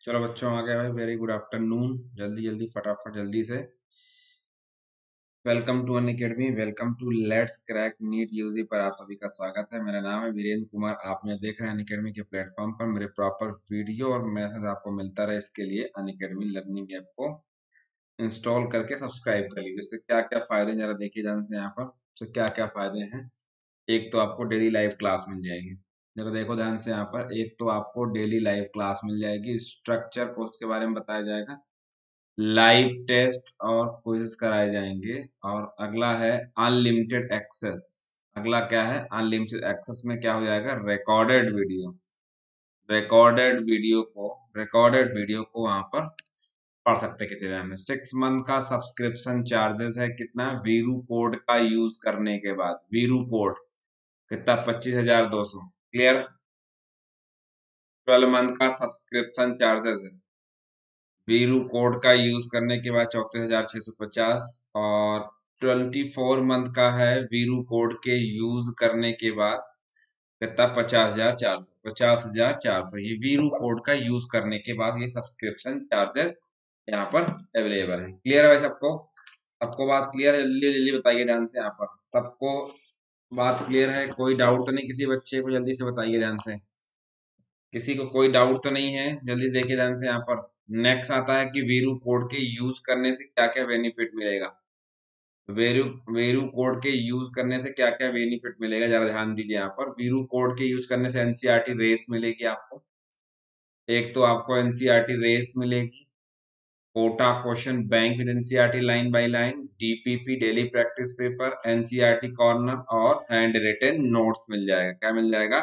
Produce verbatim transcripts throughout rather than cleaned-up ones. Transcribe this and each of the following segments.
चलो बच्चों आ गए भाई। Very good afternoon. जल्दी जल्दी फटाफट जल्दी से। Welcome to Unacademy, welcome to let's crack NEET UG पर आप सभी का स्वागत है। मेरा नाम है वीरेंद्र कुमार। आप मुझे देख रहे हैं अन अकेडमी के प्लेटफॉर्म पर। मेरे प्रॉपर वीडियो और मैसेज आपको मिलता रहे, इसके लिए अन अकेडमी लर्निंग ऐप को इंस्टॉल करके सब्सक्राइब कर लीजिए। इससे क्या क्या फायदे हैं जरा देखिए ध्यान से यहाँ पर। तो क्या क्या फायदे हैं। एक तो आपको डेली लाइव क्लास मिल जाएगी। जरा देखो ध्यान से यहाँ पर। एक तो आपको डेली लाइव क्लास मिल जाएगी, स्ट्रक्चर कोर्स के बारे में बताया जाएगा, लाइव टेस्ट और क्विज़ कराए जाएंगे। और अगला है अनलिमिटेड एक्सेस। अगला क्या है? अनलिमिटेड एक्सेस में क्या हो जाएगा? Recorded video. रिकॉर्डेड वीडियो को रिकॉर्डेड वीडियो को वहां पर पढ़ सकते हैं कितने टाइम में। सिक्स मंथ का सब्सक्रिप्शन चार्जेस है कितना? वीरू कोड का यूज करने के बाद वीरू कोड कितना? पच्चीस हजार दो सौ। क्लियर? ट्वेल्व मंथ का सब्सक्रिप्शन चार्जेस है वीरू कोड का यूज करने के बाद चौंतीस हजार छह सौ पचास। और ट्वेंटी फोर मंथ का है वीरू कोड के यूज करने के बाद कितना? पचास हजार चार सौ। पचास हजार चार सौ ये वीरू कोड का यूज करने के बाद ये सब्सक्रिप्शन चार्जेस यहाँ पर अवेलेबल है। क्लियर है भाई सबको? सबको बात क्लियर है? जल्दी जल्दी बताइए ध्यान से यहाँ पर। सबको बात क्लियर है? कोई डाउट तो नहीं? किसी बच्चे को जल्दी से बताइए ध्यान से। किसी को कोई डाउट तो नहीं है? जल्दी देखिए ध्यान से यहाँ पर। नेक्स्ट आता है कि वीरू कोड के यूज करने से क्या क्या बेनिफिट मिलेगा। वेरू वेरू कोड के यूज करने से क्या क्या बेनिफिट मिलेगा, जरा ध्यान दीजिए यहाँ पर। वीरू कोड के यूज करने से एनसीईआरटी रेस मिलेगी आपको। एक तो आपको एनसीईआरटी रेस मिलेगी, Kota question bank with NCERT line by line, DPP daily practice paper, NCERT corner और हैंड रिटन नोट्स मिल जाएगा। क्या मिल जाएगा?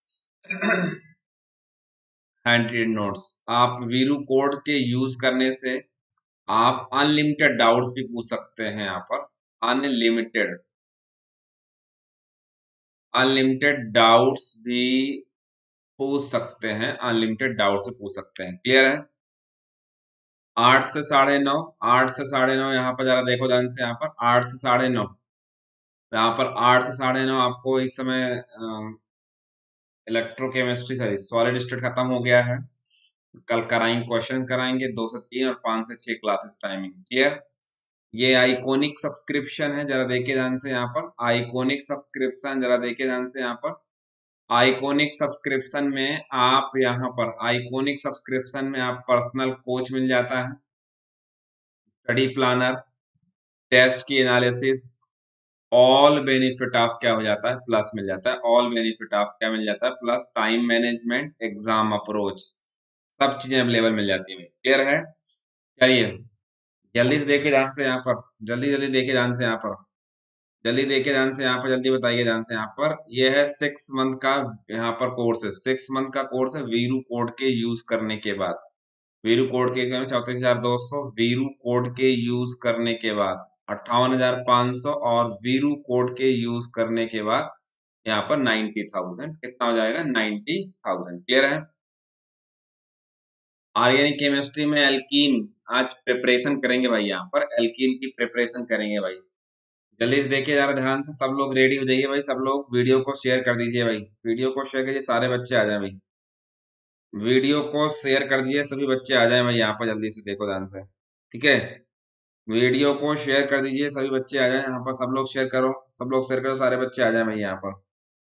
Hand written notes. आप वीरू कोड के यूज करने से आप अनलिमिटेड डाउट्स भी पूछ सकते हैं यहाँ पर। अनलिमिटेड अनलिमिटेड डाउट्स भी पूछ सकते हैं। अनलिमिटेड डाउट्स भी पूछ सकते हैं। क्लियर है? आठ से साढ़े नौ। आठ से साढ़े नौ यहाँ पर जरा देखो ध्यान से। यहाँ पर आठ से साढ़े नौ। यहाँ पर आठ से साढ़े नौ आपको इस समय इलेक्ट्रोकेमिस्ट्री सॉरी सॉलिड स्टेट खत्म हो गया है। कल कराएंगे, क्वेश्चन कराएंगे दो से तीन और पांच से छह क्लासेस टाइमिंग। क्लियर? ये आइकोनिक सब्सक्रिप्शन है, जरा देखिए ध्यान से यहाँ पर। आइकोनिक सब्सक्रिप्शन जरा देखिए ध्यान से यहाँ पर। आइकोनिक सब्सक्रिप्शन में आप यहाँ पर आइकोनिक सब्सक्रिप्शन में आप पर्सनल कोच मिल जाता है, स्टडी प्लानर, टेस्ट की एनालिसिस, ऑल बेनिफिट ऑफ क्या हो जाता है? प्लस मिल जाता है। ऑल बेनिफिट ऑफ क्या मिल जाता है? Plus time management, exam approach, सब चीजें अवेलेबल मिल जाती है। क्लियर है? चलिए जल्दी से देखिए ध्यान से यहाँ पर। जल्दी जल्दी देखिए ध्यान से यहाँ पर। जल्दी देखिए ध्यान से यहाँ पर। जल्दी बताइए ध्यान से यहाँ पर। ये है सिक्स मंथ का यहाँ पर कोर्स है। सिक्स मंथ का कोर्स है वीरू कोड के यूज करने के बाद। वीरू कोड के चौतीस हजार दो सौ। वीरू कोड के यूज करने के बाद अट्ठावन हजार पांच सौ। और वीरू कोड के यूज करने के बाद यहाँ पर नाइन्टी थाउजेंड। कितना हो जाएगा? Ninety thousand. क्लियर है? ऑर्गेनिक केमिस्ट्री में एल्कीन आज प्रिपरेशन करेंगे भाई। यहाँ पर एल्कीन की प्रिपरेशन करेंगे भाई। जल्दी से देखिए जरा ध्यान से। सब लोग रेडी हो जाइए भाई। सब लोग वीडियो को शेयर कर दीजिए भाई। वीडियो को शेयर कीजिए, सारे बच्चे आ जाए भाई। वीडियो को शेयर कर दीजिए, सभी बच्चे आ जाए भाई यहाँ पर। जल्दी से देखो ध्यान से। ठीक है? वीडियो को शेयर कर दीजिए, सभी बच्चे आ जाए यहाँ पर। सब लोग शेयर करो, सब लोग शेयर करो, सारे बच्चे आ जाए भाई यहाँ पर।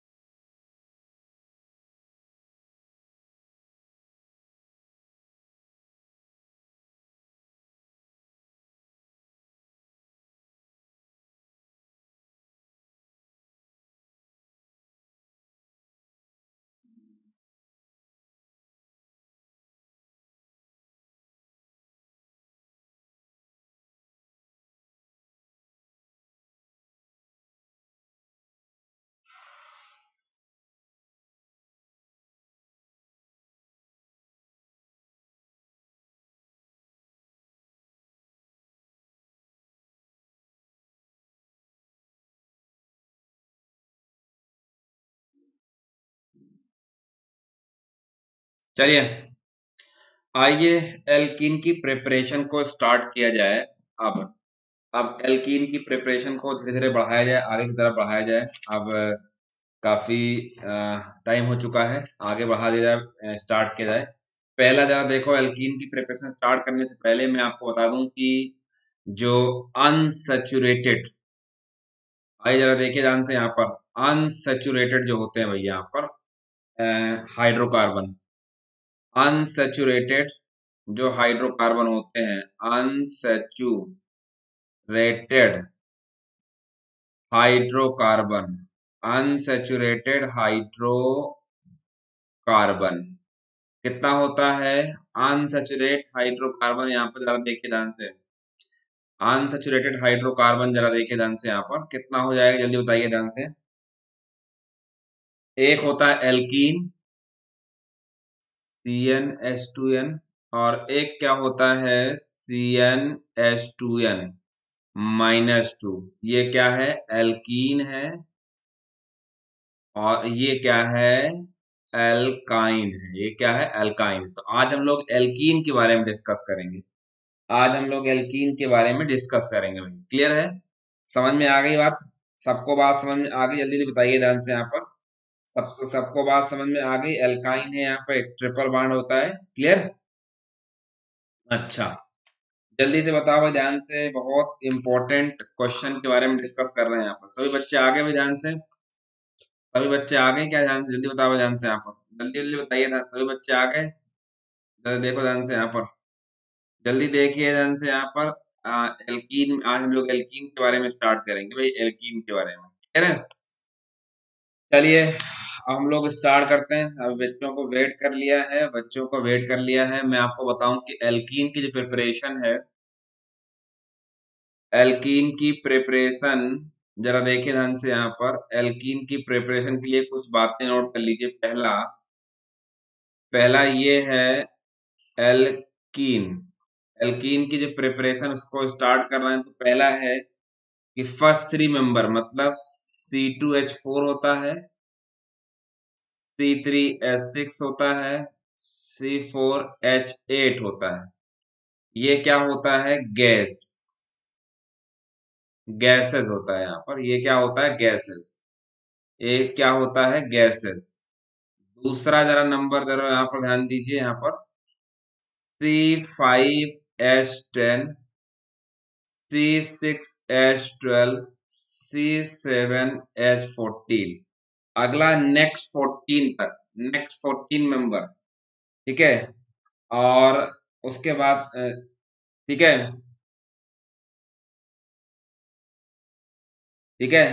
चलिए आइए एल्कीन की प्रिपरेशन को स्टार्ट किया जाए। अब अब एल्कीन की प्रिपरेशन को धीरे धीरे बढ़ाया जाए, आगे की तरफ बढ़ाया जाए। अब काफी टाइम हो चुका है, आगे बढ़ा दिया जाए, स्टार्ट किया जाए। पहला जरा देखो, एल्कीन की प्रिपरेशन स्टार्ट करने से पहले मैं आपको बता दूं कि जो अनसैचुरेटेड, आइए जरा देखिए ध्यान से, यहाँ पर अनसैचुरेटेड जो होते हैं भैया यहाँ पर हाइड्रोकार्बन, अनसैचुरेटेड जो हाइड्रोकार्बन होते हैं, अनसैचुरेटेड हाइड्रोकार्बन, अनसैचुरेटेड हाइड्रोकार्बन कितना होता है? अनसैचुरेट हाइड्रोकार्बन यहाँ पर जरा देखिए ध्यान से, अनसैचुरेटेड हाइड्रोकार्बन जरा देखिए ध्यान से, यहाँ पर कितना हो जाएगा जल्दी बताइए ध्यान से। एक होता है alkene C N H two N, और एक क्या होता है C N H two N minus two. ये क्या है? एल्कीन है, और ये क्या है? एल्काइन है। ये क्या है? एल्काइन। तो आज हम लोग एल्कीन के बारे में डिस्कस करेंगे। आज हम लोग एल्कीन के बारे में डिस्कस करेंगे भाई। क्लियर है? समझ में आ गई बात? सबको बात समझ में आ गई? जल्दी से बताइए ध्यान से यहाँ पर। सबको सबको बात समझ में आ गई? एल्काइन है, यहाँ पर एक ट्रिपल बॉन्ड होता है। क्लियर? अच्छा, जल्दी से बताओ भाई ध्यान से, बहुत इंपॉर्टेंट क्वेश्चन के बारे में डिस्कस कर रहे हैं यहाँ पर। सभी बच्चे आ गए भाई ध्यान से? सभी बच्चे आ गए क्या? ध्यान से जल्दी बताओ ध्यान से यहाँ पर, जल्दी जल्दी बताइए ध्यान। सभी बच्चे आ गए? जरा देखो ध्यान से यहाँ पर, जल्दी देखिए ध्यान से यहाँ पर। आ, एल्कीन, आज हम लोग एल्कीन के बारे में स्टार्ट करेंगे भाई, एल्कीन के बारे में। ठीक है? चलिए हम लोग स्टार्ट करते हैं। अब बच्चों को वेट कर लिया है, बच्चों को वेट कर लिया है। मैं आपको बताऊं कि एल्कीन की जो प्रिपरेशन है, एल्कीन की प्रिपरेशन जरा देखिए ध्यान से यहाँ पर। एल्कीन की प्रिपरेशन के लिए कुछ बातें नोट कर लीजिए। पहला पहला ये है एल्कीन, एल्कीन की जो प्रिपरेशन उसको स्टार्ट कर रहे हैं, तो पहला है कि फर्स्ट थ्री मेंबर मतलब सी टू एच फोर होता है, सी थ्री एच सिक्स होता है, सी फोर एच एट होता है। ये क्या होता है? गैस, गैसेस होता है यहाँ पर। ये क्या होता है? गैसेस। एक क्या होता है? गैसेस। दूसरा जरा नंबर जरा यहाँ पर ध्यान दीजिए, यहाँ पर C five H ten, C six H twelve, C seven H fourteen. अगला नेक्स्ट फोर्टीन तक, नेक्स्ट फोर्टीन मेंबर। ठीक है? और उसके बाद अ, ठीक है, ठीक है,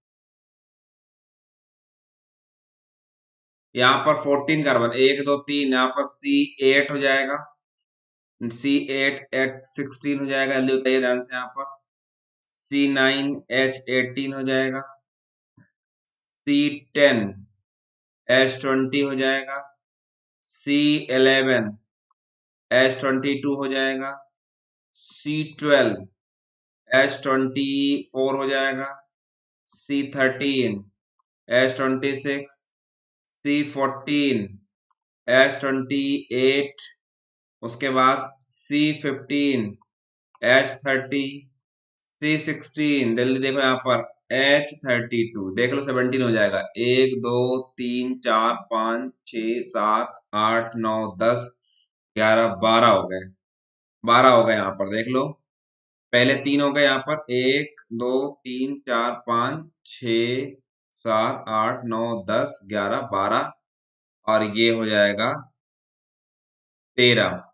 यहाँ पर फोर्टीन कार्बन, एक दो तीन, यहाँ पर सी एट हो जाएगा, सी एट एच सिक्सटीन हो जाएगा। जल्दी बताइए ध्यान से यहाँ पर। सी नाइन एच एटीन हो जाएगा, सी टेन एच ट्वेंटी हो जाएगा, C eleven H twenty two हो जाएगा, C twelve H twenty four हो जाएगा, C thirteen H twenty six, C fourteen H twenty eight, उसके बाद C fifteen H thirty, C sixteen, जल्दी देखो यहाँ पर एच थर्टी टू, देख लो सेवनटीन हो जाएगा। एक दो तीन चार पाँच छ सात आठ नौ दस ग्यारह बारह हो गए, बारह हो गए यहाँ पर देख लो। पहले तीन हो गए यहाँ पर, एक दो तीन चार पाँच छ सात आठ नौ दस ग्यारह बारह, और ये हो जाएगा तेरह।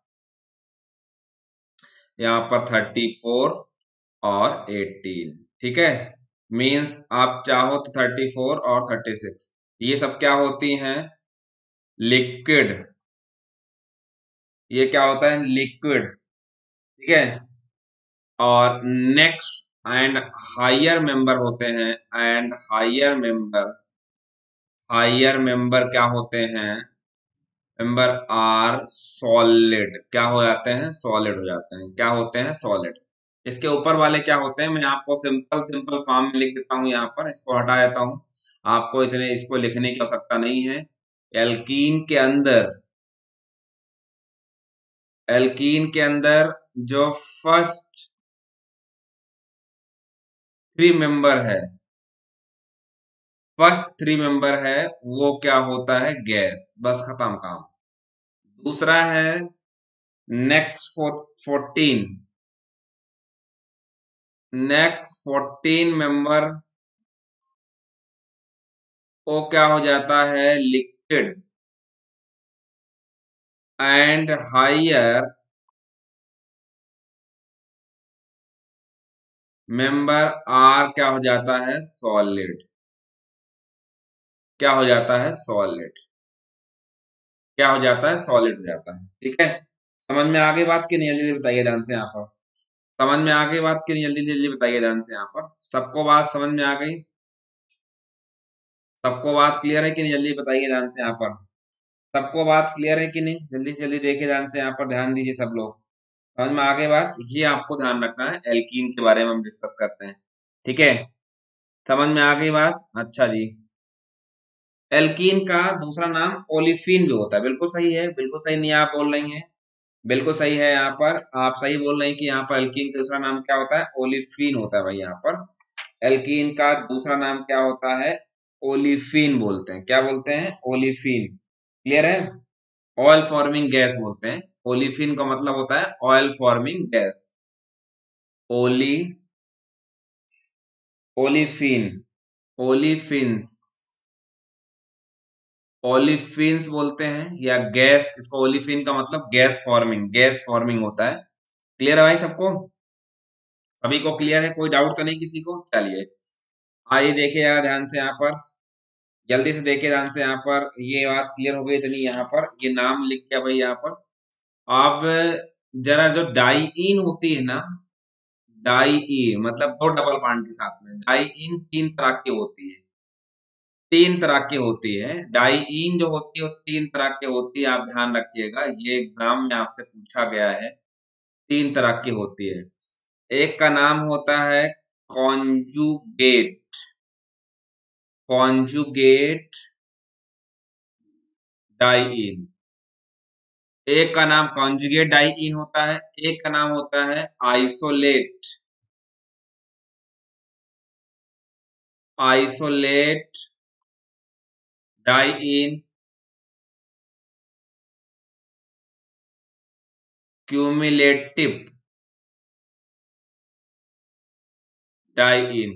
यहाँ पर थर्टी फोर और एटीन। ठीक है? मीन्स आप चाहो तो थर्टी फोर और थर्टी सिक्स, ये सब क्या होती हैं? लिक्विड। ये क्या होता है? लिक्विड। ठीक है? और नेक्स्ट एंड हायर मेंबर होते हैं, and higher member, higher member क्या होते हैं? Member are solid. क्या हो जाते हैं? सॉलिड हो जाते हैं। क्या होते हैं? सॉलिड। इसके ऊपर वाले क्या होते हैं? मैं आपको सिंपल सिंपल फॉर्म में लिख देता हूं, यहाँ पर इसको हटा देता हूं। आपको इतने इसको लिखने की आवश्यकता नहीं है। एल्कीन के अंदर, एल्कीन के अंदर जो फर्स्ट थ्री मेंबर है, फर्स्ट थ्री मेंबर है, वो क्या होता है? गैस। बस खत्म काम। दूसरा है next fourteen. Next fourteen member वो क्या हो जाता है, liquid and higher member are क्या हो जाता है, सॉलिड। क्या हो जाता है, सॉलिड। क्या हो जाता है, सॉलिड हो जाता है। ठीक है, समझ में आ गई बात की नहीं, जल्दी जल्दी बताइए ध्यान से यहाँ पर। समझ में आ गई बात की नहीं, जल्दी जल्दी बताइए ध्यान से यहाँ पर। सबको बात समझ में आ गई, सबको बात क्लियर है कि नहीं, जल्दी बताइए ध्यान से यहाँ पर। सबको बात क्लियर है कि नहीं, जल्दी से जल्दी देखिए ध्यान से यहाँ पर, ध्यान दीजिए सब लोग। समझ में आ गई बात, ये आपको ध्यान रखना है, एल्कीन के बारे में हम डिस्कस करते हैं। ठीक है, समझ में आ गई बात। अच्छा जी, एल्कीन का दूसरा नाम ओलिफिन भी होता है। बिल्कुल सही है, बिल्कुल सही नहीं आप बोल रही हैं, बिल्कुल सही है यहाँ पर, आप सही बोल रहे हैं कि यहाँ पर एल्कीन का दूसरा नाम क्या होता है, ओलिफिन होता है भाई। यहाँ पर एल्कीन का दूसरा नाम क्या होता है, ओलिफिन बोलते हैं। क्या बोलते हैं, ओलिफिन। क्लियर है, ऑयल फॉर्मिंग गैस बोलते हैं। ओलिफिन का मतलब होता है oil forming gas. Ole olefin, olefins, olefins बोलते हैं, या गैस, इसको ओलिफिन का मतलब गैस फॉर्मिंग, गैस फॉर्मिंग होता है। क्लियर है भाई सबको, सभी को क्लियर है, कोई डाउट तो नहीं किसी को। चलिए आइए देखिए यार ध्यान से यहाँ पर, जल्दी से देखिए ध्यान से यहाँ पर। ये बात क्लियर हो गई इतनी, यहाँ पर ये नाम लिख दिया भाई यहाँ पर। अब जरा जो डाइईन होती है ना, डाइईन मतलब दो डबल बॉन्ड के साथ में, डाइईन तीन तरह की होती है। तीन तरह की होती है डाइईन जो होती है, वो तीन तरह की होती है, आप ध्यान रखिएगा, ये एग्जाम में आपसे पूछा गया है। तीन तरह की होती है। एक का नाम होता है कॉन्जुगेट, कॉन्जुगेट डाइईन। एक का नाम कॉन्जुगेट डाइईन होता है, एक का नाम होता है isolate, isolate diene, cumulative diene.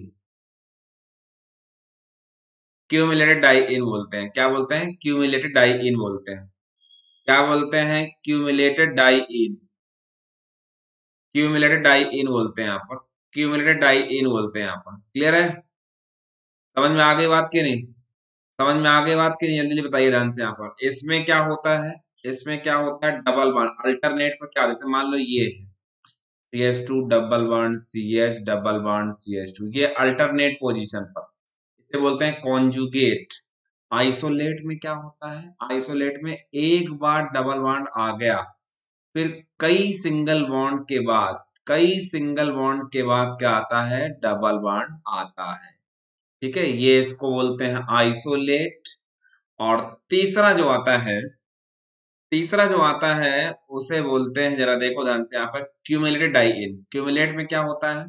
Cumulated diene बोलते हैं, क्या बोलते हैं, क्यूमुलेटेड डाइईन बोलते हैं। क्या बोलते हैं, क्यूमुलेटेड डाइईन, क्यूमुलेटेड डाइईन बोलते हैं यहाँ पर, क्यूमुलेटेड डाइईन बोलते हैं यहाँ पर। क्लियर है, समझ में आ गई बात की नहीं, समझ में आ गई बात की नहीं, जल्दी जल्दी बताइए ध्यान से यहाँ पर। इसमें क्या होता है, इसमें क्या होता है, डबल बॉन्ड अल्टरनेट पर क्या, जैसे मान लो ये है C H two double bond C H double bond C H two, ये अल्टरनेट पोजीशन पर, इसे बोलते हैं कॉन्जुगेट। आइसोलेट में क्या होता है, आइसोलेट में एक बार डबल बॉन्ड आ गया, फिर कई सिंगल बॉन्ड के बाद, कई सिंगल बॉन्ड के बाद क्या आता है, डबल बॉन्ड आता है। ठीक है, ये इसको बोलते हैं आइसोलेट। और तीसरा जो आता है, तीसरा जो आता है उसे बोलते हैं, जरा देखो ध्यान से यहाँ पर, क्यूमुलेटेड डाइईन। क्यूमुलेट में क्या होता है,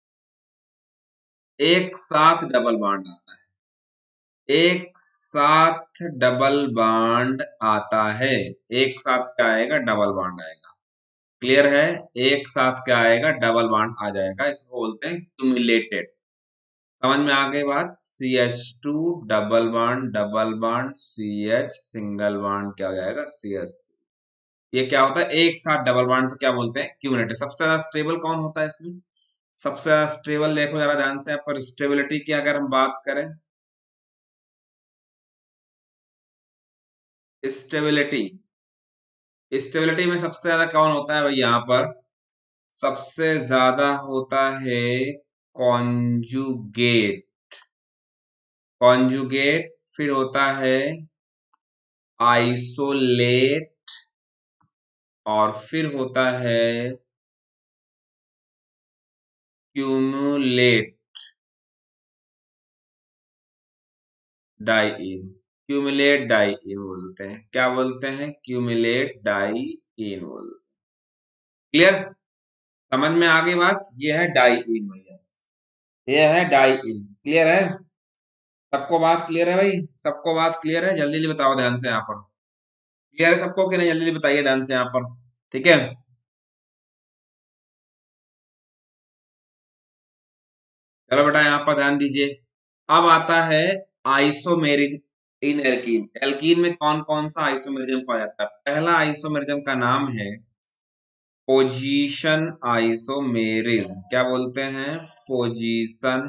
एक साथ डबल बॉन्ड आता है, एक साथ डबल बॉन्ड आता है, एक साथ क्या आएगा, डबल बॉन्ड आएगा। क्लियर है, एक साथ क्या आएगा, डबल बॉन्ड आ जाएगा, इसको बोलते हैं क्यूमुलेटेड। समझ में आ गई बात, C H two double bond double bond C H single bond क्या हो जाएगा, सी एच। ये क्या होता है, एक साथ डबल बॉन्ड, तो क्या बोलते हैं, क्यूमुलेटिव। सबसे ज्यादा स्टेबल कौन होता है इसमें, सबसे ज्यादा स्टेबल देखो जरा ध्यान से, यहाँ पर स्टेबिलिटी की अगर हम बात करें, स्टेबिलिटी, स्टेबिलिटी में सबसे ज्यादा कौन होता है भाई, यहाँ पर सबसे ज्यादा होता है कॉन्जुगेट, कॉन्जुगेट, फिर होता है आइसोलेट, और फिर होता है क्यूमुलेट डाइईन। क्यूमुलेट डाइईन बोलते हैं, क्या बोलते हैं, क्यूमुलेट डाइईन बोलते हैं। क्लियर, समझ में आ गई बात, ये है डाइईन भैया, ये है डाइईन। क्लियर है, सबको बात क्लियर है भाई, सबको बात क्लियर है, जल्दी जल्दी बताओ ध्यान से यहाँ पर। क्लियर है सबको कि नहीं? जल्दी जल्दी बताइए ध्यान से यहाँ पर। ठीक है, चलो बेटा यहाँ पर ध्यान दीजिए। अब आता है आइसोमेरिक इन एल्कीन। एल्कीन में कौन कौन सा आइसोमेरिज्म पाया जाता है? पहला आइसोमेरिज्म का नाम है पोजीशन आइसोमेरिज्म। क्या बोलते हैं? Position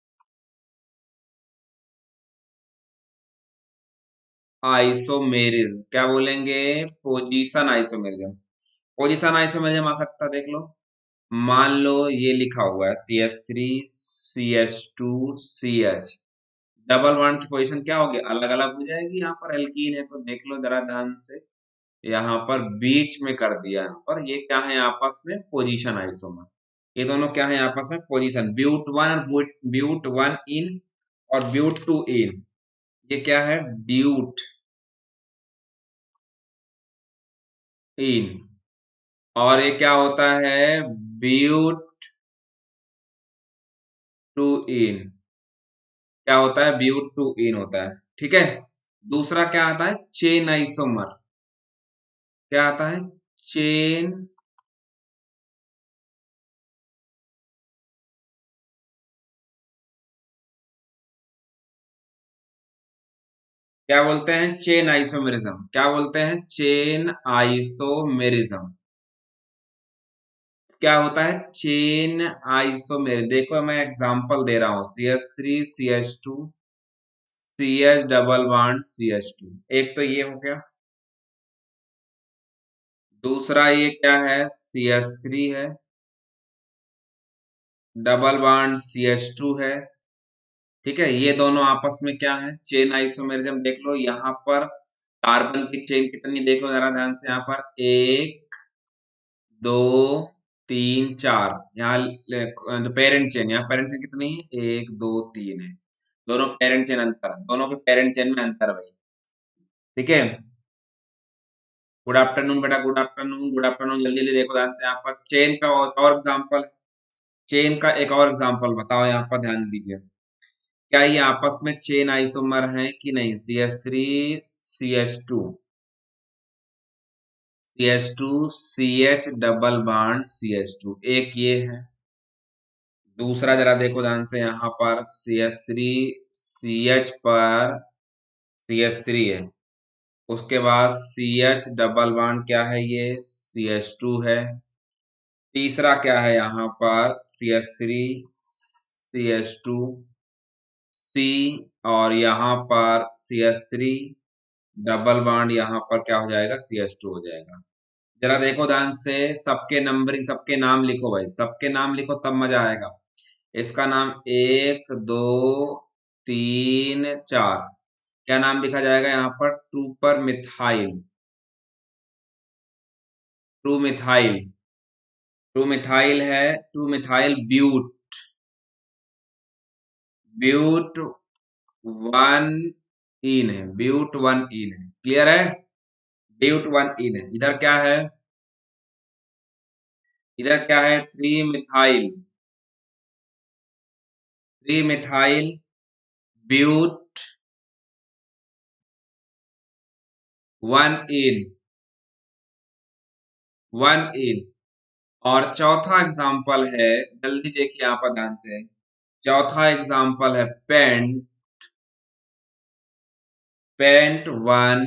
isomerism. क्या बोलेंगे? Position isomerism. पोजीशन आइसोमेरिज्म आ सकता है, देख लो। मान लो ये लिखा हुआ है C H three C H two C H, double bond की पोजीशन क्या होगी? अलग अलग हो जाएगी। यहाँ पर एल्कीन है तो देख लो जरा ध्यान से, यहाँ पर बीच में कर दिया। यहाँ पर ये क्या है आपस में? Position isomer. ये दोनों क्या है आपस में? पोजीशन। ब्यूट वन और ब्यूट ब्यूट वन इन और ब्यूट टू इन, ये क्या है? ब्यूट इन। और ये क्या होता है? But two ene. क्या होता है? ब्यूट टू इन होता है। ठीक है, दूसरा क्या आता है? Chain isomer. क्या आता है? चेन क्या बोलते हैं? Chain isomerism. क्या बोलते हैं? Chain isomerism. क्या होता है? Chain isomer. देखो मैं एग्जांपल दे रहा हूं, C H three C H two C H double bond C H two. एक तो ये हो गया। दूसरा ये क्या है? सी एच थ्री है, double bond C H two है। ठीक है, ये दोनों आपस में क्या है? Chain isomerism. देख लो यहाँ पर कार्बन की चेन कितनी, देख लो जरा ध्यान से। यहाँ पर एक, दो, तीन, चार। यहाँ जो पेरेंट चेन, यहाँ पेरेंट चेन कितनी है? एक, दो, तीन है। दोनों पेरेंट चेन अंतर है, दोनों के पेरेंट चेन में अंतर है भाई। ठीक है, गुड आफ्टरनून बेटा, गुड आफ्टरनून, गुड आफ्टरनून। जल्दी जल्दी देखो ध्यान से। यहाँ पर चेन का और, और एग्जाम्पल, चेन का एक और एग्जाम्पल बताओ। यहाँ पर ध्यान दीजिए, क्या ये आपस में चेन आइसोमर है कि नहीं? C H three C H two C H two C H double bond C H two, एक ये है। दूसरा जरा देखो ध्यान से, यहाँ पर C H three C H पर सी एच थ्री है, उसके बाद सी एच डबल बॉन्ड क्या है? ये सी एच टू है। तीसरा क्या है? यहाँ पर C H three C H two C, और यहाँ पर C H three double bond, यहाँ पर क्या हो जाएगा? सी एच टू हो जाएगा। जरा देखो ध्यान से, सबके नंबरिंग, सबके नाम लिखो भाई, सबके नाम लिखो तब मजा आएगा। इसका नाम एक, दो, तीन, चार। क्या नाम लिखा जाएगा यहाँ पर? टू पर methyl, two methyl, two methyl है, two methyl but, but one ene है, ब्यूट वन इन है। क्लियर है? ब्यूट वन इन है। इधर क्या है? इधर क्या है? Three methyl, three methyl but one ene, one ene. और चौथा एग्जाम्पल है, जल्दी देखिए यहाँ पर ध्यान से। चौथा एग्जाम्पल है pent, pent one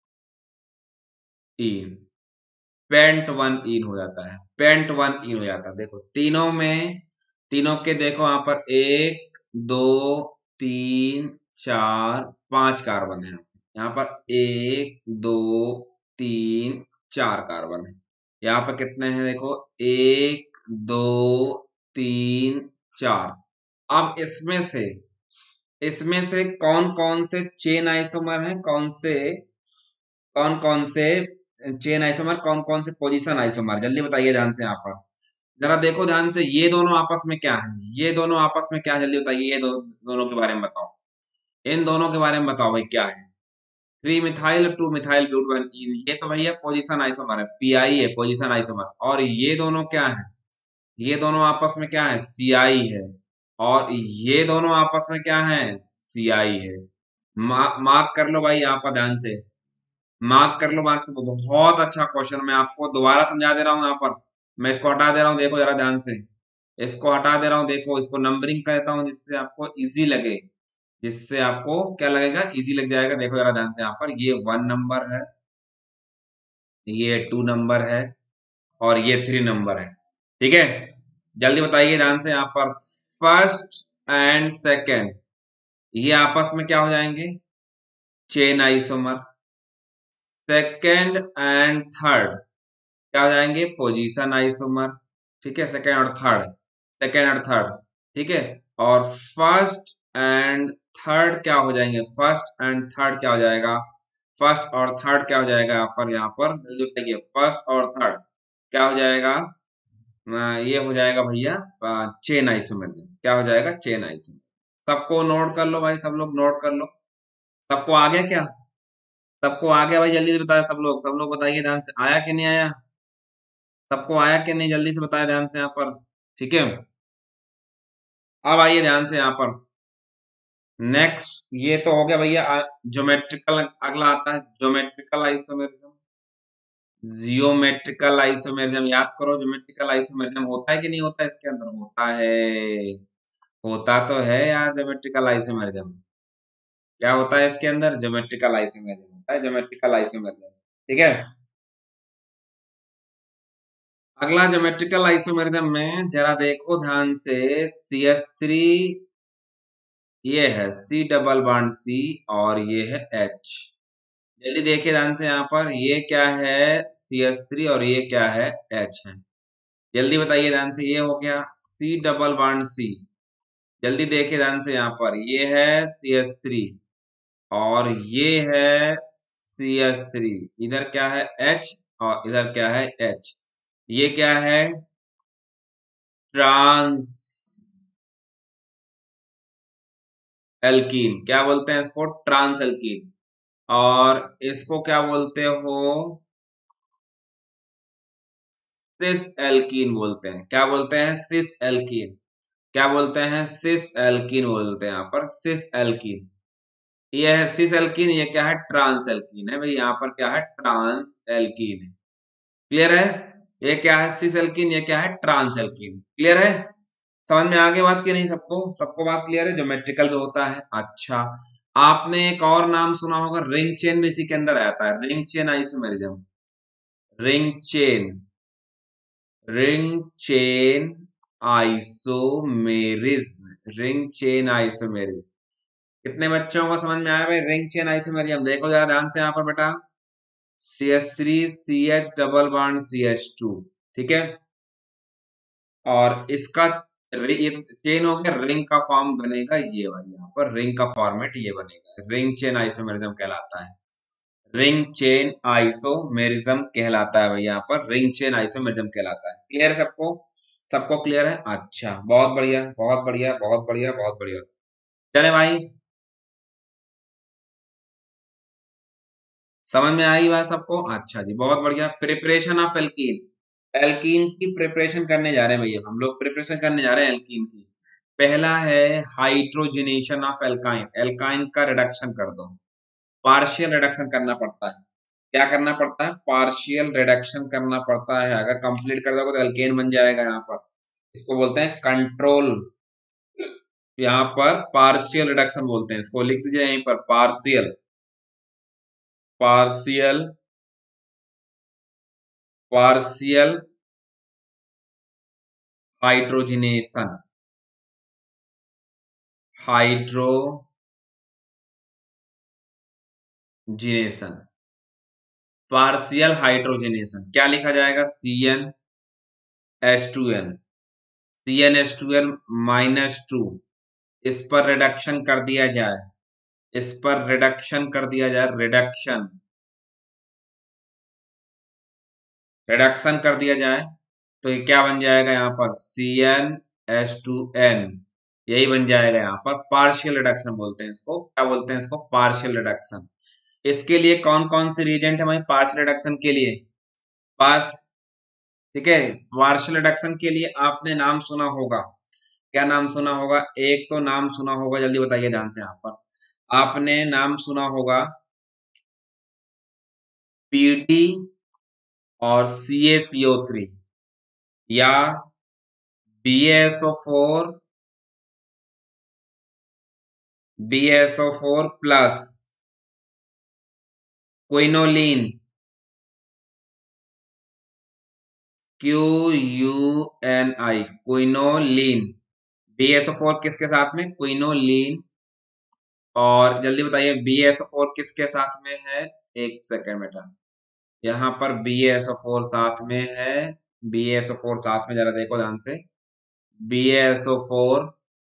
ene, pent one ene हो जाता है, पेंट वन इन हो जाता है। देखो तीनों में, तीनों के देखो यहाँ पर एक, दो, तीन, चार, पांच कार्बन है। यहाँ पर एक, दो, तीन, चार कार्बन है। यहाँ पर कितने हैं? देखो एक, दो, तीन, चार। अब इसमें से, इसमें से कौन कौन से चेन आइसोमर हैं, कौन से, कौन कौन से चेन आइसोमर, कौन कौन से पोजीशन आइसोमर? जल्दी बताइए ध्यान से। यहाँ पर जरा देखो ध्यान से, ये दोनों आपस में क्या है? ये दोनों आपस में क्या है? जल्दी बताइए, ये दो, दोनों के बारे में बताओ। इन दोनों के बारे में बताओ भाई, क्या है? Three methyl two methyl but one ene, ये तो भैया पोजीशन आइसोमर है, पीआई है, पोजीशन आइसोमर। और ये दोनों क्या है? ये दोनों आपस में क्या है? सीआई है। और ये दोनों आपस में क्या है? सीआई है। मा, मार्क कर लो भाई यहाँ पर ध्यान से। मार्क कर लो, मार्क से बहुत अच्छा क्वेश्चन। मैं आपको दोबारा समझा दे रहा हूँ यहाँ पर। मैं इसको हटा दे रहा हूँ, देखो जरा ध्यान से। इसको हटा दे रहा हूँ, देखो इसको नंबरिंग करता हूँ जिससे आपको इजी लगे, जिससे आपको क्या लगेगा, इजी लग जाएगा। देखो जरा ध्यान से, यहाँ पर ये वन नंबर है, ये टू नंबर है, और ये थ्री नंबर है। ठीक है, जल्दी बताइए ध्यान से। यहाँ पर फर्स्ट एंड सेकंड ये आपस में क्या हो जाएंगे, chain isomer. Second and third क्या हो जाएंगे, पोजीशन आइसोमर। ठीक है, सेकंड और थर्ड, सेकंड और थर्ड। ठीक है, और फर्स्ट एंड थर्ड क्या हो जाएंगे, फर्स्ट एंड थर्ड क्या हो जाएगा, फर्स्ट और थर्ड क्या हो जाएगा यहाँ पर, यहाँ पर जल्दी बताइए, फर्स्ट और थर्ड क्या हो जाएगा। अ, ये हो जाएगा भैया चेन आइसोमेरिज्म। क्या हो जाएगा, चेन आइसोमेरिज्म। सबको नोट कर लो भाई, सब लोग नोट कर लो। सबको आ गया क्या, सबको आ गया भाई, जल्दी से बताया सब लोग, सब लोग बताइए ध्यान से, आया कि नहीं आया, सबको आया कि नहीं, जल्दी से बताया ध्यान से यहाँ पर। ठीक है, अब आइए ध्यान से यहाँ पर। नेक्स्ट ये तो हो गया भैया ज्योमेट्रिकल, अगला आता है ज्योमेट्रिकल आइसोमेरिज्म। जियोमेट्रिकल आइसोमेरिज्म याद करो, ज्योमेट्रिकल आइसोमेरिज्म होता है कि नहीं होता है, इसके अंदर होता है, होता तो है यार ज्योमेट्रिकल आइसोमेरिज्म। क्या होता है इसके अंदर, ज्योमेट्रिकल आइसोमेरिज्म होता है, ज्योमेट्रिकल आइसोमेरिज्म। ठीक है, अगला ज्योमेट्रिकल आइसोमेरिज्म में जरा देखो ध्यान से, सी एस थ्री ये है, सी डबल बॉन्ड सी, और ये है एच। जल्दी देखिए ध्यान से यहाँ पर, ये क्या है, सी एस थ्री, और ये क्या है, एच है। जल्दी बताइए ध्यान से, ये हो गया सी डबल बॉन्ड सी। जल्दी देखिए ध्यान से यहाँ पर, ये है सी एस थ्री, और ये है सी एस थ्री। इधर क्या है, H, और इधर क्या है, H। ये क्या है, ट्रांस एल्कीन। क्या बोलते हैं इसको, ट्रांस एल्कीन। और इसको क्या बोलते हो, सिस एल्कीन बोलते हैं। क्या बोलते हैं, सिस एल्कीन। क्या बोलते हैं, सिस एल्कीन बोलते हैं यहाँ पर, सिस एल्कीन। ये है सिस एल्कीन, ये क्या है, ट्रांस एल्कीन है भाई, यहाँ पर क्या है, ट्रांस एल्कीन है। क्लियर है, ये क्या है, सिस एल्कीन, ये क्या है, ट्रांस एल्कीन। क्लियर है, समझ में आगे बात की नहीं, सबको सबको बात क्लियर है, ज्योमेट्रिकल में होता है। अच्छा, आपने एक और नाम सुना होगा, रिंग चेन में इसी के अंदर आता है, ring chain isomerism. Ring chain, ring chain isomerism, ring chain isomerism. कितने बच्चों को समझ में आया भाई, रिंग चेन आइसोमेरिज्म। देखो जरा ध्यान से यहाँ पर बेटा, C H three C H double bond C H two. ठीक है, और इसका रि- ये चेन हो गया, रिंग का फॉर्म बनेगा ये भाई, यहाँ पर रिंग का फॉर्मेट ये बनेगा, रिंग चेन आइसोमेरिज्म कहलाता है। रिंग चेन आइसोमेरिज्म कहलाता है भाई, यहाँ पर रिंग चेन आइसोमेरिज्म कहलाता है। क्लियर है सबको, सबको क्लियर है। अच्छा, बहुत बढ़िया, बहुत बढ़िया, बहुत बढ़िया, बहुत बढ़िया। चले भाई, समझ में आई बात सबको। अच्छा जी, बहुत बढ़िया। प्रिपरेशन ऑफ एल्कीन, एल्कीन की प्रिपरेशन करने जा रहे हैं भैया, हम लोग प्रिपरेशन करने जा रहे हैं एल्कीन की। पहला है हाइड्रोजनेशन ऑफ एल्काइन, एल्काइन का रिडक्शन कर दो। पार्शियल रिडक्शन करना पड़ता है, क्या करना पड़ता है, पार्शियल रिडक्शन करना पड़ता है। अगर कंप्लीट कर दोगे तो एल्केन बन जाएगा यहाँ पर, इसको बोलते हैं कंट्रोल। यहाँ पर पार्शियल रिडक्शन बोलते हैं इसको, लिख दीजिए यहीं पर, partial, partial, partial hydrogenation, hydrogenation, partial hydrogenation. क्या लिखा जाएगा, C N H two N, C N H two N minus two. इस पर रिडक्शन कर दिया जाए, इस पर रिडक्शन कर दिया जाए, रिडक्शन, रिडक्शन कर दिया जाए, तो ये क्या बन जाएगा यहाँ पर, C N H two N. यही बन जाएगा यहाँ पर, पार्शियल रिडक्शन बोलते हैं इसको। क्या बोलते हैं इसको, पार्शियल रिडक्शन। इसके लिए कौन कौन से रिएजेंट है भाई, पार्शियल रिडक्शन के लिए, पास। ठीक है, पार्शियल रिडक्शन के लिए आपने नाम सुना होगा, क्या नाम सुना होगा, एक तो नाम सुना होगा, जल्दी बताइए ध्यान से यहाँ पर, आपने नाम सुना होगा पीडी और C A C O three या B A S O four B A S O four plus quinoline Q U N I quinoline B A S O four किसके साथ में क्विनोलिन और जल्दी बताइए B A S O four किसके साथ में है एक सेकेंड बेटा यहाँ पर B A S O four साथ में है B A S O four साथ में जरा देखो ध्यान से B A S O four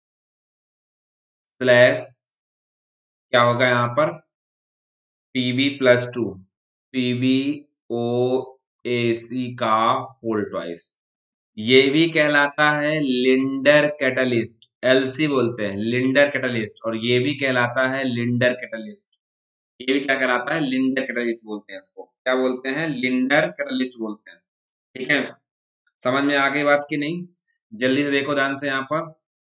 slash क्या होगा यहाँ पर PB plus two PB O A C का होल ट्वाइस ये भी कहलाता है लिंडर कैटलिस्ट एलसी बोलते हैं लिंडर कैटलिस्ट और ये भी कहलाता है लिंडर कैटलिस्ट ये भी क्या कहलाता है लिंडर कैटलिस्ट बोलते हैं इसको क्या बोलते हैं लिंडर कैटलिस्ट बोलते हैं ठीक है समझ में आ गई बात की नहीं जल्दी से देखो ध्यान से यहाँ पर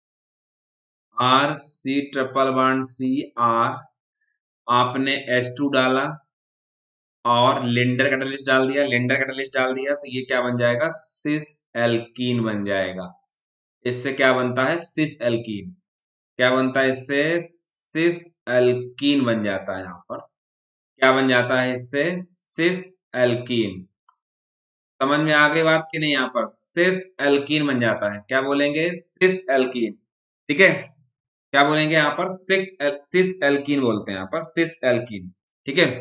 R C triple bond C R आपने एच टू डाला और लिंडर कैटलिस्ट डाल दिया लिंडर कैटलिस्ट डाल दिया तो ये क्या बन जाएगा सिस एल्कीन बन जाएगा इससे क्या बनता है सिस एल्कीन क्या बनता है इससे सिस एल्कीन बन जाता है यहाँ पर क्या बन जाता है इससे सिस एल्कीन समझ में आ गई बात की नहीं यहाँ पर सिस एल्कीन बन जाता है क्या बोलेंगे सिस एल्कीन ठीक है क्या बोलेंगे यहाँ पर सिक्स एल, सिस एल्कीन बोलते हैं यहाँ पर सिस एल्कीन ठीक है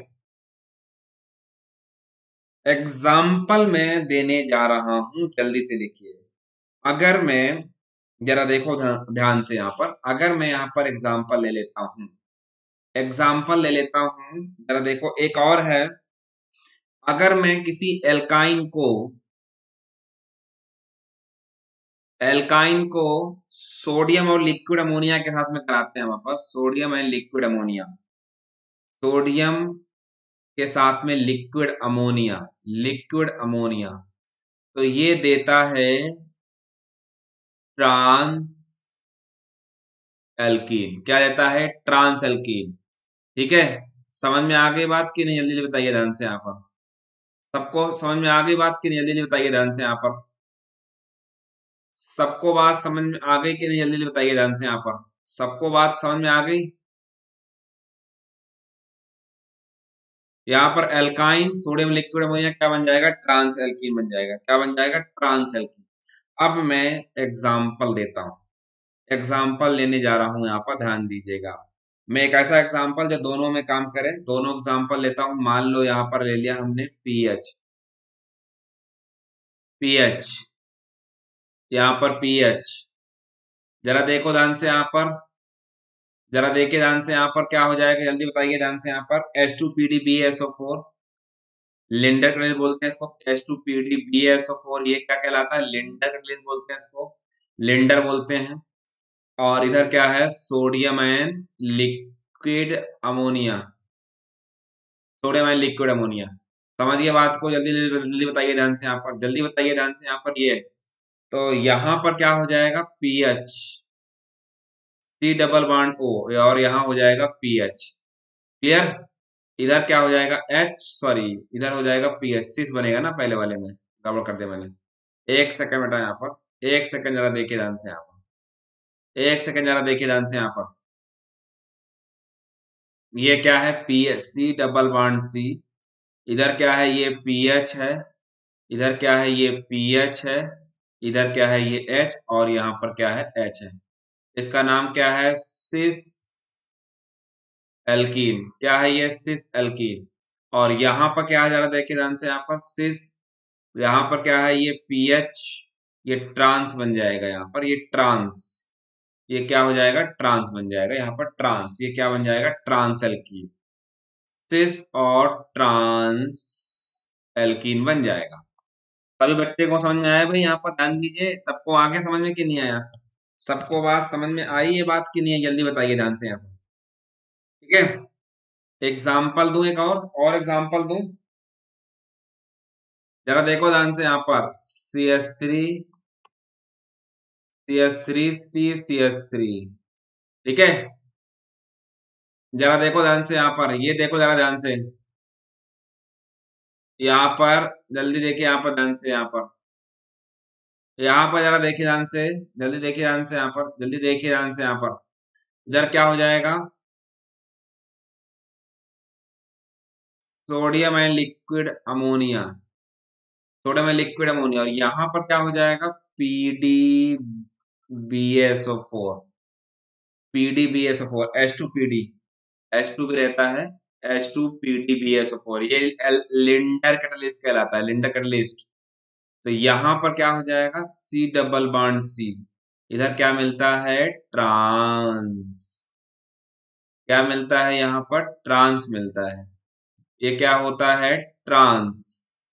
एग्जाम्पल मैं देने जा रहा हूं जल्दी से लिखिए अगर मैं जरा देखो ध्यान से यहाँ पर अगर मैं यहाँ पर एग्जाम्पल ले लेता हूं एग्जाम्पल ले लेता हूं जरा देखो एक और है अगर मैं किसी एल्काइन को एल्काइन को सोडियम और लिक्विड अमोनिया के साथ में कराते हैं वहां पर sodium and liquid ammonia sodium के साथ में लिक्विड अमोनिया लिक्विड अमोनिया तो ये देता है ट्रांस एल्कीन क्या देता है ट्रांस एल्कीन ठीक है समझ में आ गई बात की नहीं जल्दी जल्दी बताइए ध्यान से यहाँ पर सबको समझ में आ गई बात की नहीं जल्दी जल्दी बताइए ध्यान से यहाँ पर सबको बात समझ में आ गई कि नहीं जल्दी जल्दी बताइए ध्यान से यहाँ पर सबको बात समझ में आ गई यहाँ पर एल्काइन सोडियम लिक्विड अमोनिया क्या बन जाएगा ट्रांस एल्कीन बन जाएगा क्या बन जाएगा ट्रांस एल्कीन अब मैं एग्जाम्पल देता हूं एग्जाम्पल लेने जा रहा हूं यहाँ पर ध्यान दीजिएगा मैं एक ऐसा एग्जाम्पल जो दोनों में काम करे दोनों एग्जाम्पल लेता हूं मान लो यहाँ पर ले लिया हमने पीएच पीएच यहाँ पर पीएच जरा देखो ध्यान से यहाँ पर जरा देखिए ध्यान से यहाँ पर क्या हो जाएगा जल्दी बताइए ध्यान से यहाँ पर H two P D B S O four Lindlar catalyst बोलते हैं इसको H two P D B S O four ये क्या कहलाता है लिंडर कैटलिस्ट बोलते हैं इसको लिंडर बोलते हैं और इधर क्या है sodium and liquid ammonia sodium and liquid ammonia समझिए बात को जल्दी जल्दी बताइए ध्यान से यहाँ पर जल्दी बताइए ध्यान से यहाँ पर ये तो यहाँ पर क्या हो जाएगा PH C double bond O और यहाँ हो जाएगा पीएच क्लियर इधर क्या हो जाएगा एच सॉरी इधर हो जाएगा पीएच सिस बनेगा ना पहले वाले में गड़बड़ कर दिया मैंने एक सेकंड बेटा यहाँ पर एक सेकंड जरा देखिए ध्यान से यहाँ पर एक सेकंड जरा देखिए ध्यान से यहाँ पर ये क्या है P C double bond C इधर क्या है ये पीएच है इधर क्या है ये पीएच है इधर क्या है ये एच और यहाँ पर क्या है एच है इसका नाम क्या है सिस एल्कीन क्या है ये सिस एल्कीन और यहाँ पर क्या है जरा देखिए ध्यान से यहाँ पर सिस यहाँ पर क्या है ये पीएच ये ट्रांस बन जाएगा यहाँ पर ये ट्रांस ये क्या हो जाएगा ट्रांस बन जाएगा यहाँ पर ट्रांस ये क्या बन जाएगा ट्रांस एल्कीन सिस और ट्रांस एल्कीन बन जाएगा सभी बच्चे को समझ में आया भाई यहाँ पर ध्यान दीजिए सबको आगे समझ में कि नहीं आया सबको बात समझ में आई ये बात की नहीं है जल्दी बताइए ध्यान से यहाँ पर ठीक है एग्जाम्पल दूं एक और और एग्जाम्पल दूं जरा देखो ध्यान से यहाँ पर C S three C S three C C S three ठीक है जरा देखो ध्यान से यहाँ पर ये देखो जरा ध्यान से यहाँ पर जल्दी देखिए, यहाँ पर ध्यान से, यहाँ पर यहाँ पर जरा देखिए ध्यान से, जल्दी देखिए ध्यान से, यहाँ पर जल्दी देखिए ध्यान से, यहाँ पर इधर क्या हो जाएगा, sodium and liquid ammonia, sodium and liquid ammonia, और यहाँ पर क्या हो जाएगा, P D B S O four, P D B S O four, H two P D, H two भी रहता है, H two P D B S O four, ये लिंडर कैटलिस्ट कहलाता है, लिंडर कैटलिस्ट। तो यहाँ पर क्या हो जाएगा, सी डबल बॉन्ड सी, इधर क्या मिलता है, ट्रांस, क्या मिलता है यहाँ पर, ट्रांस मिलता है, ये क्या होता है, ट्रांस,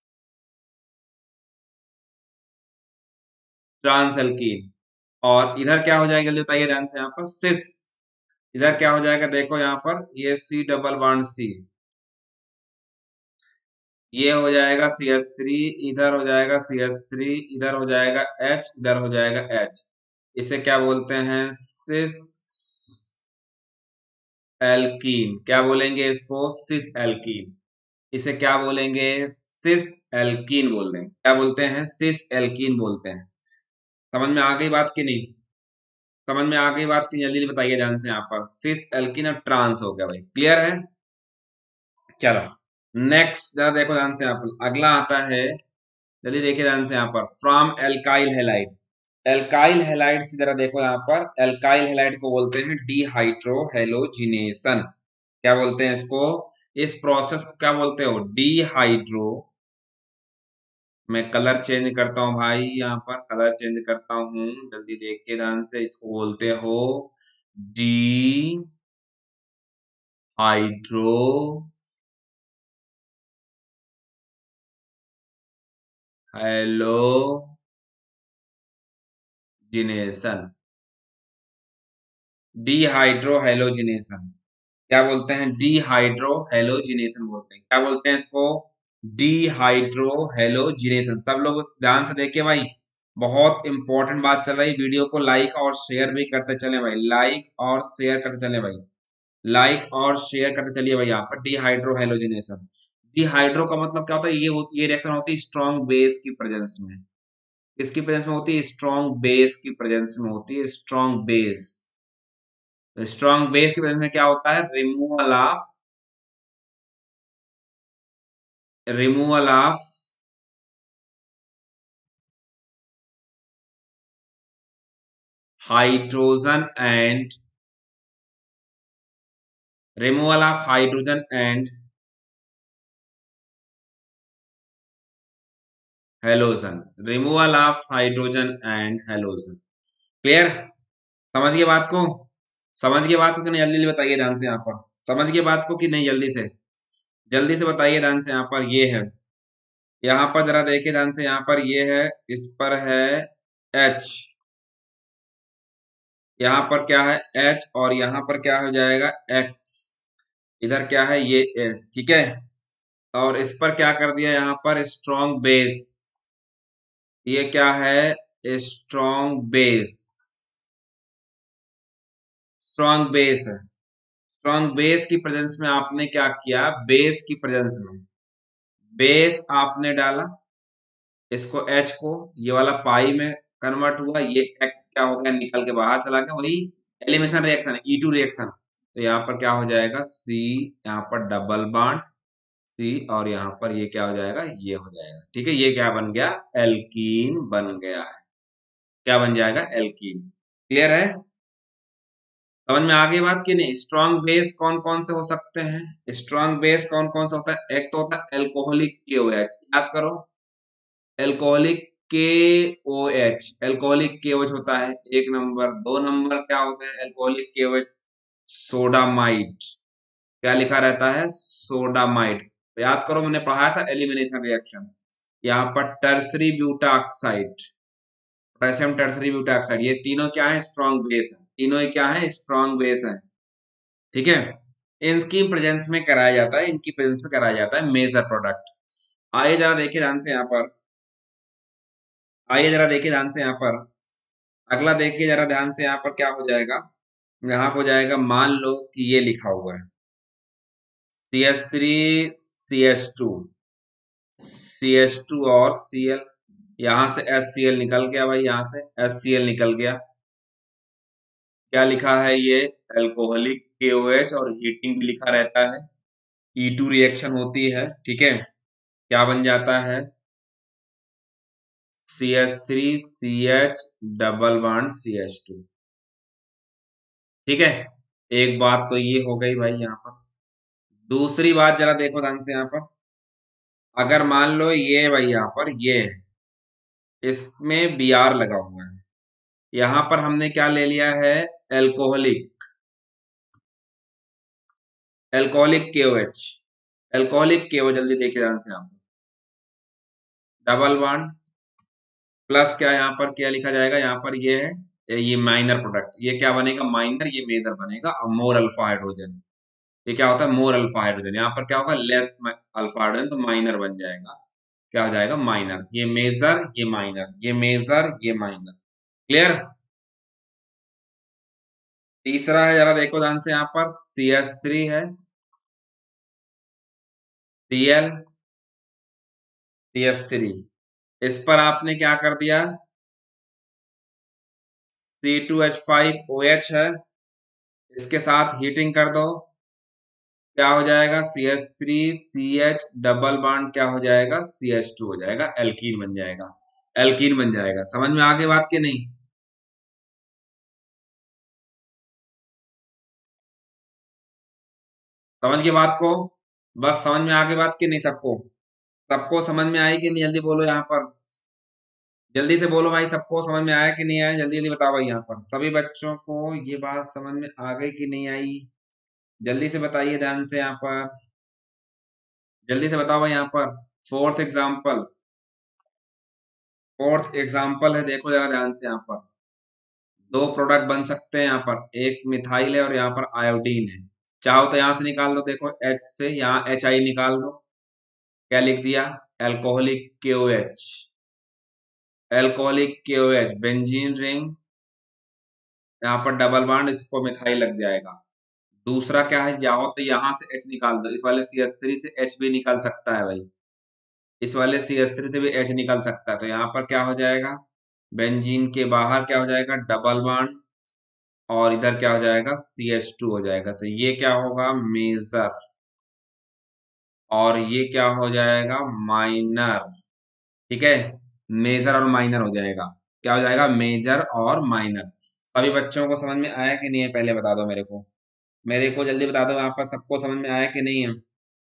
ट्रांस एल्कीन। और इधर क्या हो जाएगा, जल्दी बताइए ध्यान से, यहाँ पर सिस, इधर क्या हो जाएगा, देखो यहाँ पर ये सी डबल बॉन्ड सी, ये हो जाएगा सी एच थ्री, इधर हो जाएगा सी एच थ्री, इधर हो जाएगा H, इधर हो जाएगा H, इसे क्या बोलते हैं, सिस एल्कीन, क्या बोलेंगे इसको, सिस एल्कीन, इसे क्या बोलेंगे, सिस एल्कीन बोल देंगे, क्या बोलते हैं, सिस एल्कीन बोलते हैं। समझ में आ गई बात की नहीं, समझ में आ गई बात की, जल्दी बताइए ध्यान से, यहाँ पर सिस एल्कीन और ट्रांस हो गया भाई, क्लियर है। चलो नेक्स्ट जरा देखो ध्यान से, यहाँ पर अगला आता है, जल्दी देखिए ध्यान से, यहाँ पर from alkyl halide, alkyl halide से जरा देखो, यहाँ पर एल्काइल हैलाइड को बोलते हैं डीहाइड्रो हेलोजिनेशन, क्या बोलते हैं इसको, इस प्रोसेस को क्या बोलते हो, डीहाइड्रो, मैं कलर चेंज करता हूँ भाई, यहाँ पर कलर चेंज करता हूँ, जल्दी देख के ध्यान से, इसको बोलते हो dehydrohalogenation, dehydrohalogenation, क्या बोलते हैं, डीहाइड्रो हेलोजिनेशन बोलते हैं, क्या बोलते हैं इसको, डीहाइड्रो हेलोजिनेशन। सब लोग ध्यान से देखिए भाई, बहुत इंपॉर्टेंट बात चल रही है, वीडियो को लाइक और शेयर भी करते चले भाई, लाइक और शेयर करते चले भाई, लाइक और शेयर करते चलिए भाई। यहाँ पर डीहाइड्रो हेलोजिनेशन, डीहाइड्रो का मतलब क्या होता है, ये होती ये रिएक्शन होती है स्ट्रॉन्ग बेस की प्रेजेंस में, किसकी प्रेजेंस में होती है, स्ट्रॉन्ग बेस की प्रेजेंस में होती है, स्ट्रॉन्ग बेस, स्ट्रॉन्ग बेस की प्रेजेंस में क्या होता है, removal of, removal of hydrogen and, removal of hydrogen and halogen, removal of hydrogen and halogen, clear, समझ गए बात को, समझ गए बात को कि नहीं, जल्दी जल्दी बताइए ध्यान से, यहाँ पर समझ गए बात को कि नहीं, जल्दी से, जल्दी से बताइए ध्यान से, यहाँ पर ये है, यहाँ पर जरा देखिए ध्यान से, यहाँ पर ये है, इस पर है H, यहाँ पर क्या है H, और यहाँ पर क्या हो जाएगा X, इधर क्या है ये A, ठीक है, और इस पर क्या कर दिया, यहाँ पर स्ट्रॉन्ग बेस, ये क्या है, स्ट्रॉन्ग बेस, स्ट्रॉन्ग बेस है, स्ट्रॉन्ग बेस की प्रेजेंस में आपने क्या किया, बेस की प्रेजेंस में बेस आपने डाला, इसको H को, ये वाला पाई में कन्वर्ट हुआ, ये X क्या हो गया, निकल के बाहर चला गया, वही एलिमिनेशन रिएक्शन है, ई टू रिएक्शन। तो यहाँ पर क्या हो जाएगा, C, यहाँ पर डबल बॉन्ड C, और यहाँ पर ये क्या हो जाएगा, ये हो जाएगा, ठीक है, ये क्या बन गया, एल्कीन बन गया है, क्या बन जाएगा, एल्कीन, क्लियर है, समझ में आ गई बात की नहीं। स्ट्रॉन्ग बेस कौन कौन से हो सकते हैं, स्ट्रॉन्ग बेस कौन कौन सा होता है, एक तो होता है एल्कोहलिक के ओ एच, याद करो, एल्कोहलिक के ओ एच, एल्कोहलिक के ओ एच होता है एक नंबर, दो नंबर क्या होता है एल्कोहलिक के ओ एच, सोडामाइड, क्या लिखा रहता है, सोडामाइड, तो याद करो मैंने पढ़ाया था एलिमिनेशन रिएक्शन, यहाँ पर tertiary butoxide, potassium tertiary butoxide, ये तीनों क्या है, स्ट्रॉन्ग बेस है, तीनों ही क्या है, स्ट्रॉन्ग बेस है, ठीक है, इनकी प्रेजेंस में कराया जाता है, इनकी प्रेजेंस में कराया जाता है मेजर प्रोडक्ट। आइए जरा देखिए ध्यान से यहाँ पर, आइए जरा देखिए ध्यान से यहाँ पर, अगला देखिए जरा ध्यान से, यहाँ पर क्या हो जाएगा, यहाँ हो जाएगा, मान लो कि ये लिखा हुआ है C H three C H two, C H two और सी एल, यहां से एस सी एल निकल गया भाई, यहां से एस सी एल निकल गया। क्या लिखा है ये, अल्कोहलिक के ओ एच, और हीटिंग भी लिखा रहता है, ई टू रिएक्शन होती है, ठीक है। क्या बन जाता है, C H three C H double bond C H two, ठीक है। एक बात तो ये हो गई भाई यहाँ पर। दूसरी बात जरा देखो ध्यान से यहाँ पर, अगर मान लो ये भाई यहाँ पर ये है, इसमें बी आर लगा हुआ है, यहाँ पर हमने क्या ले लिया है, एल्कोहलिक, एल्कोहलिक के ओ एच, एल्कोहलिक के ओ, जल्दी देखिए ध्यान से आप, डबल बॉन्ड प्लस क्या यहाँ पर क्या लिखा जाएगा, यहाँ पर ये है ये माइनर प्रोडक्ट, ये क्या बनेगा माइनर, ये मेजर बनेगा, मोर अल्फा हाइड्रोजन, ये क्या होता है मोर अल्फा हाइड्रोजन, यहाँ पर क्या होगा लेस अल्फा हाइड्रोजन, तो माइनर बन जाएगा, क्या हो जाएगा माइनर, ये मेजर ये माइनर, ये मेजर ये माइनर, क्लियर। तीसरा है, जरा देखो ध्यान से यहाँ पर, सी एच थ्री है, C L C H three, इस पर आपने क्या कर दिया, C two H five O H है, इसके साथ हीटिंग कर दो, क्या हो जाएगा C H three C H double bond, क्या हो जाएगा सी एच टू हो जाएगा, एल्कीन बन जाएगा, एल्कीन बन जाएगा। समझ में आगे बात की नहीं, समझ के बात को, बस समझ में आगे बात की नहीं सबको, सबको समझ में आई कि नहीं, जल्दी बोलो यहाँ पर, जल्दी से बोलो भाई, सबको समझ में आया कि नहीं आया, जल्दी जल्दी बताओ भाई, यहाँ पर सभी बच्चों को ये बात समझ में आ गई कि नहीं आई, जल्दी से बताइए ध्यान से यहाँ पर, जल्दी से बताओ भाई यहाँ पर। फोर्थ एग्जाम्पल, फोर्थ एग्जाम्पल है, देखो जरा ध्यान से यहाँ पर, दो प्रोडक्ट बन सकते हैं यहाँ पर, एक मिथाइल है और यहाँ पर आयोडीन है, चाहो तो यहाँ से निकाल दो, देखो H से यहाँ एच आई निकाल दो, क्या लिख दिया, एल्कोहलिक के ओ एच, एल्कोहलिक के ओ एच बेंजीन रिंग, यहाँ पर डबल बॉन्ड, इसको मिथाइल लग जाएगा। दूसरा क्या है, चाहो तो यहाँ से H निकाल दो, इस वाले सी एच थ्री से H भी निकल सकता है भाई, इस वाले सी एच थ्री से भी H निकल सकता है, तो यहाँ पर क्या हो जाएगा, बेंजीन के बाहर क्या हो जाएगा डबल बॉन्ड, और इधर क्या हो जाएगा सी एच टू हो जाएगा, तो ये क्या होगा मेजर, और ये क्या हो जाएगा माइनर, ठीक है, मेजर और माइनर हो जाएगा, क्या हो जाएगा मेजर और माइनर। सभी बच्चों को समझ में आया कि नहीं है, पहले बता दो मेरे को, मेरे को जल्दी बता दो यहाँ पर, सबको समझ में आया कि नहीं है,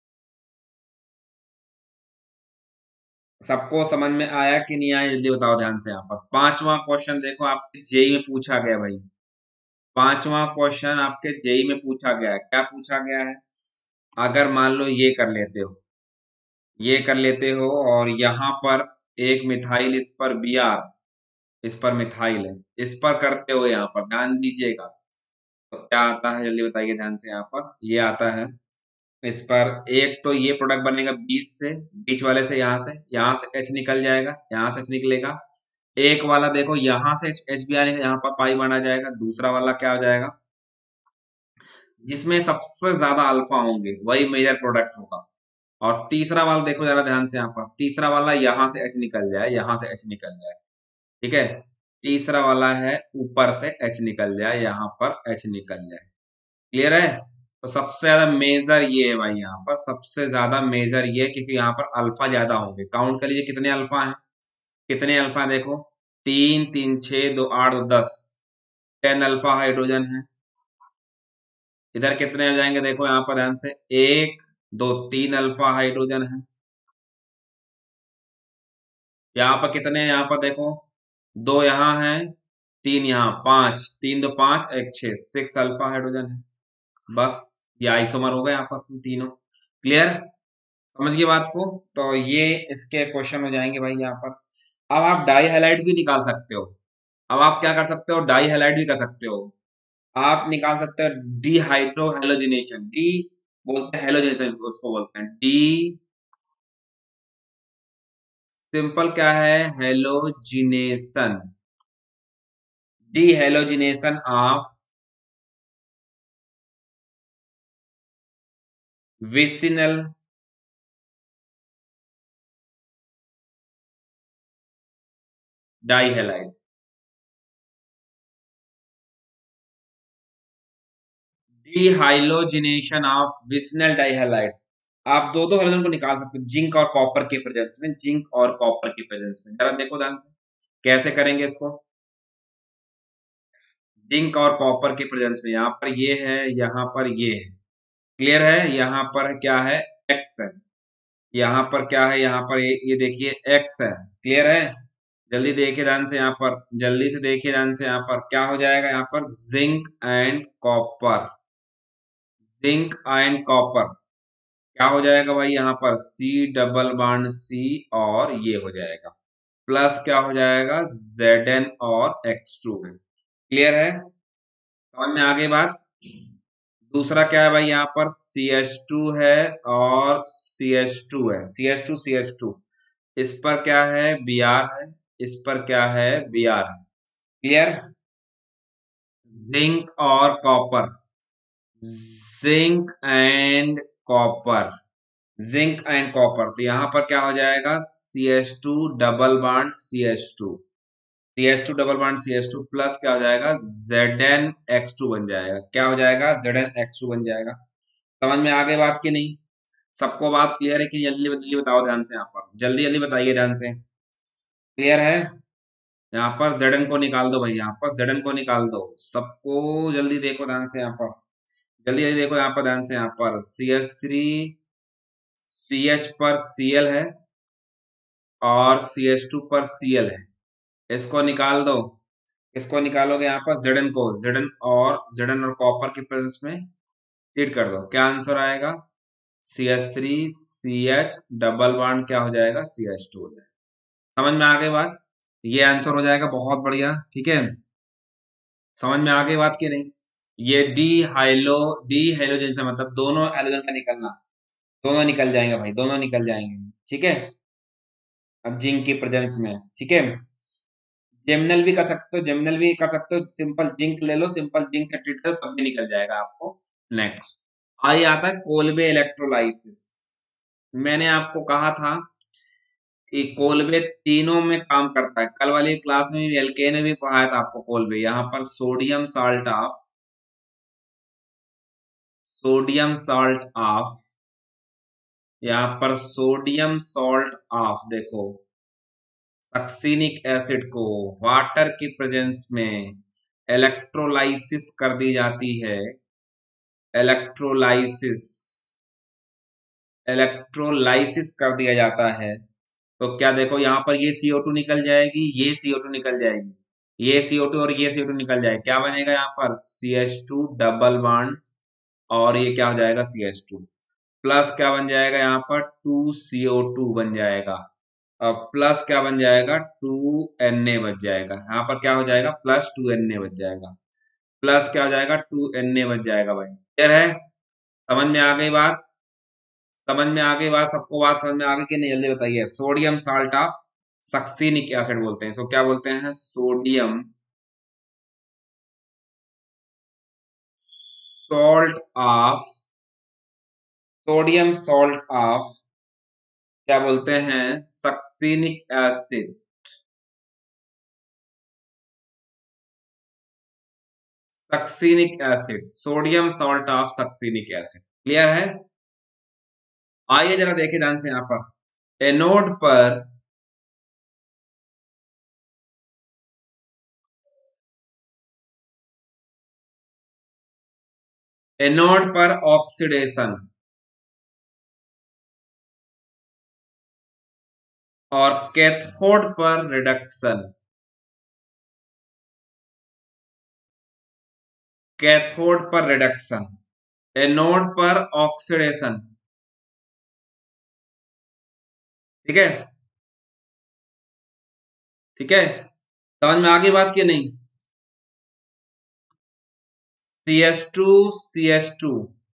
सबको समझ में आया कि नहीं आया, जल्दी बताओ ध्यान से। यहाँ पर पांचवा क्वेश्चन देखो, आपके जेई में पूछा गया भाई, पांचवा क्वेश्चन आपके जेई में पूछा गया है, क्या पूछा गया है, अगर मान लो ये कर लेते हो, ये कर लेते हो, और यहाँ पर एक मिथाइल, इस पर बी आर, इस पर मिथाइल है, इस पर करते हो, यहाँ पर ध्यान दीजिएगा, तो क्या आता है जल्दी बताइए ध्यान से, यहाँ पर ये आता है, इस पर एक तो ये प्रोडक्ट बनेगा बीच से, बीच वाले से, यहाँ से यहाँ से एच निकल जाएगा, यहाँ से एच निकलेगा, एक वाला देखो यहाँ से एच एच बी आएगा, यहाँ पर पाई बना जाएगा, दूसरा वाला क्या हो जाएगा, जिसमें सबसे ज्यादा अल्फा होंगे वही मेजर प्रोडक्ट होगा, और तीसरा वाला देखो जरा ध्यान से, यहाँ पर तीसरा वाला यहाँ से एच निकल जाए, यहाँ से एच निकल जाए, ठीक है, तीसरा वाला है ऊपर से एच निकल जाए, यहाँ पर एच निकल जाए, क्लियर है। तो सबसे ज्यादा मेजर ये है भाई, यहाँ पर सबसे ज्यादा मेजर ये है, क्योंकि यहाँ पर अल्फा ज्यादा होंगे, काउंट कर लीजिए कितने अल्फा हैं, कितने अल्फा देखो, तीन तीन छह दो आठ दो दस, टेन अल्फा हाइड्रोजन है, इधर कितने हो जाएंगे देखो यहाँ पर ध्यान से, एक दो तीन अल्फा हाइड्रोजन है, यहाँ पर कितने हैं, यहाँ पर देखो दो यहाँ है, तीन यहाँ, पांच, तीन दो पांच एक छह, सिक्स अल्फा हाइड्रोजन है, बस ये आइसोमर हो गए आपस में तीनों, क्लियर, समझ गए बात को। तो ये इसके क्वेश्चन हो जाएंगे भाई यहाँ पर। अब आप डाई हाइलाइट भी निकाल सकते हो, अब आप क्या कर सकते हो, डाई हाइलाइट भी कर सकते हो, आप निकाल सकते हो डी हाइड्रो हेलोजिनेशन, डी बोलते हैं हेलोजिनेशन, उसको बोलते हैं डी, सिंपल क्या है halogenation, dehalogenation of vicinal dihalide. Dehalogenation of vicinal dihalide. आप दो दो हाइड्रोजन को निकाल सकते हो जिंक और कॉपर के प्रेजेंस में, जिंक और कॉपर के प्रेजेंस में। जरा देखो ध्यान से कैसे करेंगे इसको। जिंक और कॉपर के प्रेजेंस में, यहाँ पर ये है, यहाँ पर ये है, क्लियर है। यहाँ पर क्या है, एक्स है। यहाँ पर क्या है, यहाँ पर ये, ये देखिए एक्स है, क्लियर है। जल्दी देखिए ध्यान से, यहाँ पर जल्दी से देखिए ध्यान से, यहाँ पर क्या हो जाएगा, यहाँ पर zinc and copper, zinc and copper क्या हो जाएगा भाई, यहाँ पर C डबल बॉन्ड C और ये हो जाएगा, प्लस क्या हो जाएगा Zn और एक्स टू है, क्लियर है। समझ में आ गई बात। दूसरा क्या है भाई, यहाँ पर सी एच टू है और सी एच टू है, C H two C H two, इस पर क्या है Br है, इस पर क्या है Br है, क्लियर। जिंक और copper, zinc and copper, zinc and copper, तो यहां पर क्या हो जाएगा C H two double bond C H two, C H two double bond C H two plus क्या हो जाएगा Zn एक्स टू बन जाएगा, क्या हो जाएगा Zn एक्स टू बन जाएगा। समझ में आ गई बात की नहीं, सबको बात क्लियर है कि जल्दी जल्दी बताओ ध्यान से, यहाँ पर जल्दी जल्दी बताइए ध्यान से, क्लियर है। यहाँ पर Zn को निकाल दो भाई, यहाँ पर Zn को निकाल दो, सबको जल्दी देखो ध्यान से, यहाँ पर जल्दी जल्दी देखो, यहाँ पर ध्यान से, यहाँ पर C H three C H पर Cl है और सी एच टू पर Cl है, इसको निकाल दो। इसको निकालोगे यहाँ पर Zn को, Zn और Zn और कॉपर के प्रेजेंस में ट्रीट कर दो, क्या आंसर आएगा C H three C H double bond क्या हो जाएगा सी एच टू हो जाएगा। समझ में आ गई बात, ये आंसर हो जाएगा, बहुत बढ़िया, ठीक है। समझ में आ गई बात की नहीं, ये डी हाइलो डी हाइलोजन से मतलब दोनों हाइलोजन का निकलना, दोनों निकल जाएंगे भाई, दोनों निकल जाएंगे, ठीक है। अब जिंक की प्रेजेंस में, ठीक है। जेमिनल भी कर सकते हो, जेमिनल भी कर सकते हो, सिंपल जिंक ले लो, सिंपल जिंक से ट्रीट करो तब भी निकल जाएगा आपको। नेक्स्ट आई आता है कोलबे इलेक्ट्रोलाइसिस। मैंने आपको कहा था कि कोलबे तीनों में काम करता है, कल वाली क्लास में भी एलके ने भी पढ़ाया था आपको कोलबे। यहाँ पर sodium salt of, sodium salt of, यहाँ पर सोडियम सॉल्ट ऑफ, देखो सक्सीनिक एसिड को वाटर की प्रेजेंस में इलेक्ट्रोलाइसिस कर दी जाती है, इलेक्ट्रोलाइसिस, इलेक्ट्रोलाइसिस कर दिया जाता है। तो क्या देखो यहाँ पर ये सी ओ टू निकल जाएगी, ये सी ओ टू निकल जाएगी, ये सी ओ टू और ये सी ओ टू निकल जाएगा, क्या बनेगा यहाँ पर C H two double bond और ये क्या हो जाएगा सी एच टू प्लस क्या बन जाएगा यहाँ पर टू सी ओ टू बन जाएगा, और प्लस क्या बन जाएगा टू एन ए बच जाएगा, यहाँ पर क्या हो जाएगा प्लस टू एन ए बच जाएगा, प्लस क्या हो जाएगा टू एन ए बच जाएगा भाई, क्लियर है। समझ में आ गई बात, समझ में आ गई बात, सबको बात समझ में आ गई कि नहीं, जल्दी बताइए। Sodium salt of succinic acid बोलते हैं, इसको क्या बोलते हैं sodium salt of, sodium salt of क्या बोलते हैं succinic acid, succinic acid, sodium salt of succinic acid, clear है। आइए जरा देखिए ध्यान से, यहाँ पर एनोड पर एनोड पर ऑक्सीडेशन और कैथोड पर रिडक्शन, कैथोड पर रिडक्शन, एनोड पर ऑक्सीडेशन, ठीक है, ठीक है। समझ में आ गई बात की नहीं, C H two C H two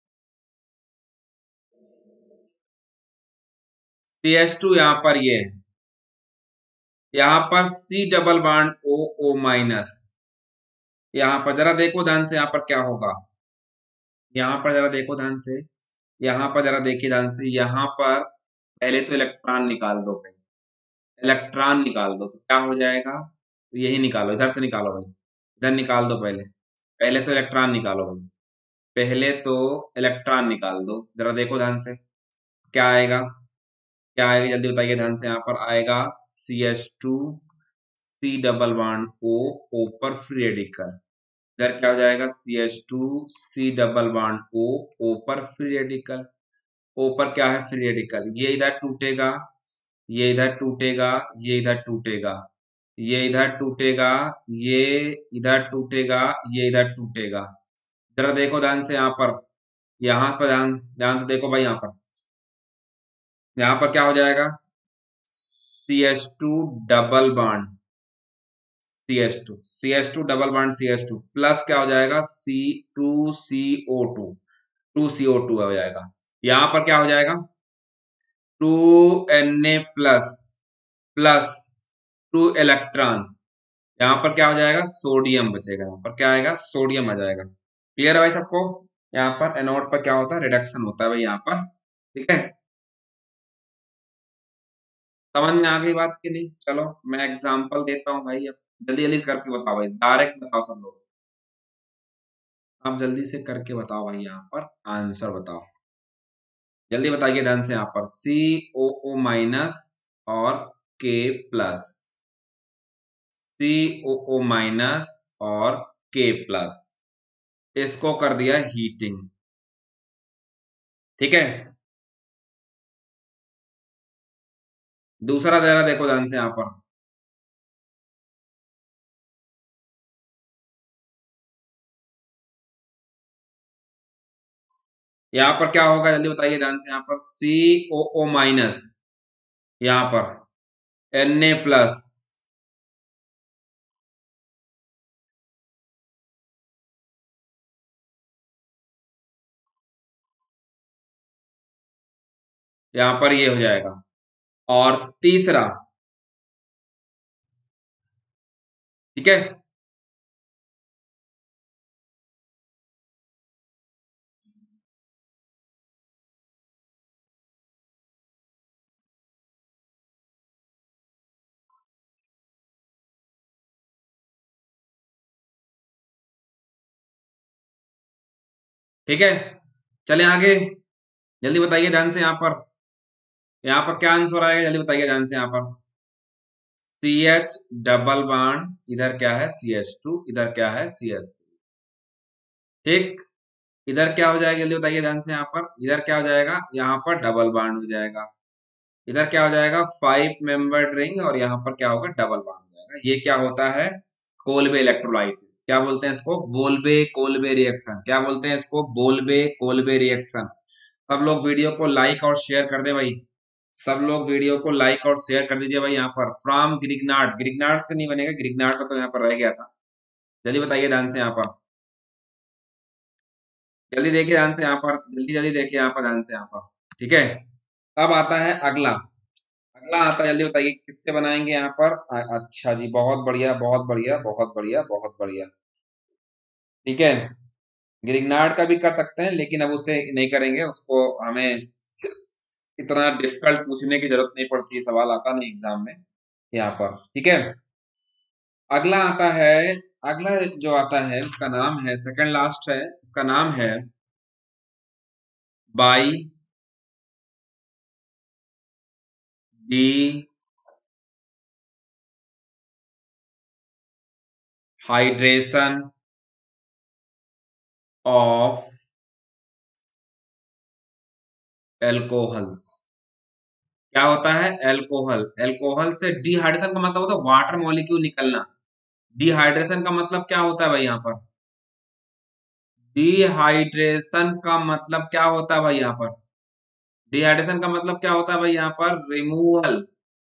C H two यहाँ पर ये है, यहाँ पर C double bond O O minus, यहाँ पर जरा देखो ध्यान से, यहाँ पर क्या होगा, यहाँ पर जरा देखो ध्यान से, यहाँ पर जरा देखिए ध्यान से, यहाँ पर पहले तो इलेक्ट्रॉन निकाल दो, इलेक्ट्रॉन निकाल दो तो क्या हो जाएगा यही निकालो, इधर से निकालो भाई, इधर निकाल दो पहले। पहले तो इलेक्ट्रॉन निकालो भाई, पहले तो इलेक्ट्रॉन निकाल दो, जरा देखो ध्यान से क्या आएगा, क्या आएगा जल्दी बताइए ध्यान से। यहाँ पर आएगा C H two C double bond O, O पर फ्री रेडिकल। इधर क्या हो जाएगा C H two C double bond O, O पर फ्री रेडिकल। ओ पर क्या है फ्री रेडिकल, ये इधर टूटेगा, ये इधर टूटेगा, ये इधर टूटेगा, ये इधर टूटेगा, ये इधर टूटेगा, ये इधर टूटेगा। जरा देखो ध्यान से यहाँ पर, यहाँ पर ध्यान ध्यान से देखो भाई, यहाँ पर यहाँ पर क्या हो जाएगा C H two double bond C H two C H two double bond C H two plus क्या हो जाएगा C two C O two, two C O two हो जाएगा। यहाँ पर क्या हो जाएगा two N A plus plus two electron, यहाँ पर क्या हो जाएगा सोडियम बचेगा, यहाँ पर क्या आएगा सोडियम आ जाएगा। क्लियर है भाई सबको, यहाँ पर एनोड पर क्या होता है रिडक्शन होता है भाई यहाँ पर, ठीक है। समझ में आ गई बात की नहीं, चलो मैं एग्जांपल देता हूँ भाई, अब जल्दी जल्दी करके बताओ भाई, डायरेक्ट बताओ सब लोग, आप जल्दी से करके बताओ भाई, यहाँ पर आंसर बताओ, जल्दी बताइए ध्यान से। यहाँ पर सी ओ ओ माइनस और के प्लस, सी ओ ओ माइनस और के प्लस, इसको कर दिया हीटिंग, ठीक है। दूसरा जरा देखो ध्यान से यहाँ पर, यहाँ पर क्या होगा जल्दी बताइए ध्यान से। यहाँ पर सी ओ ओ माइनस, यहाँ पर एन ए प्लस, यहाँ पर ये हो जाएगा। और तीसरा, ठीक है, ठीक है। चले आगे, जल्दी बताइए ध्यान से। यहाँ पर यहाँ पर क्या आंसर आएगा जल्दी बताइए ध्यान से। यहाँ पर सी एच डबल बॉन्ड, इधर क्या है सी एच टू, इधर क्या है सी एच थ्री, ठीक। इधर क्या हो जाएगा जल्दी बताइए ध्यान से। यहाँ पर इधर क्या हो जाएगा, यहाँ पर डबल बॉन्ड हो जाएगा, इधर क्या हो जाएगा फाइव मेंबर्ड रिंग, और यहाँ पर क्या होगा डबल बॉन्ड हो जाएगा। ये क्या होता है कोल्बे इलेक्ट्रोलाइसिस, क्या बोलते हैं इसको बोल्बे कोल्बे रिएक्शन, क्या बोलते हैं इसको बोल्बे कोल्बे रिएक्शन। सब लोग वीडियो को लाइक और शेयर कर दे भाई, सब लोग वीडियो को लाइक और शेयर कर दीजिए भाई। यहाँ पर फ्रॉम ग्रिग्नार्ड, ग्रिग्नार्ड से नहीं बनेगा, ग्रिग्नार्ड का तो यहाँ पर रह गया था। जल्दी बताइए ध्यान से यहाँ पर, जल्दी देखिए ध्यान से यहाँ पर, जल्दी जल्दी देखिए यहाँ पर ध्यान से यहाँ पर, ठीक है। अब आता है अगला, अगला आता है जल्दी बताइए किससे बनाएंगे यहाँ पर। अ- अच्छा जी, बहुत बढ़िया बहुत बढ़िया बहुत बढ़िया बहुत बढ़िया, ठीक है। ग्रिग्नार्ड का भी कर सकते हैं, लेकिन अब उसे नहीं करेंगे, उसको हमें इतना डिफिकल्ट पूछने की जरूरत नहीं पड़ती, सवाल आता नहीं एग्जाम में यहाँ पर, ठीक है। अगला आता है, अगला जो आता है उसका नाम है, सेकंड लास्ट है, उसका नाम है by dehydration of alcohols. क्या होता है एल्कोहल, एल्कोहल से डिहाइड्रेशन का मतलब होता है वाटर मॉलिक्यूल निकलना। डिहाइड्रेशन का मतलब क्या होता है भाई यहाँ पर, डिहाइड्रेशन का मतलब क्या होता है भाई यहाँ पर, डिहाइड्रेशन का मतलब क्या होता है भाई यहाँ पर removal,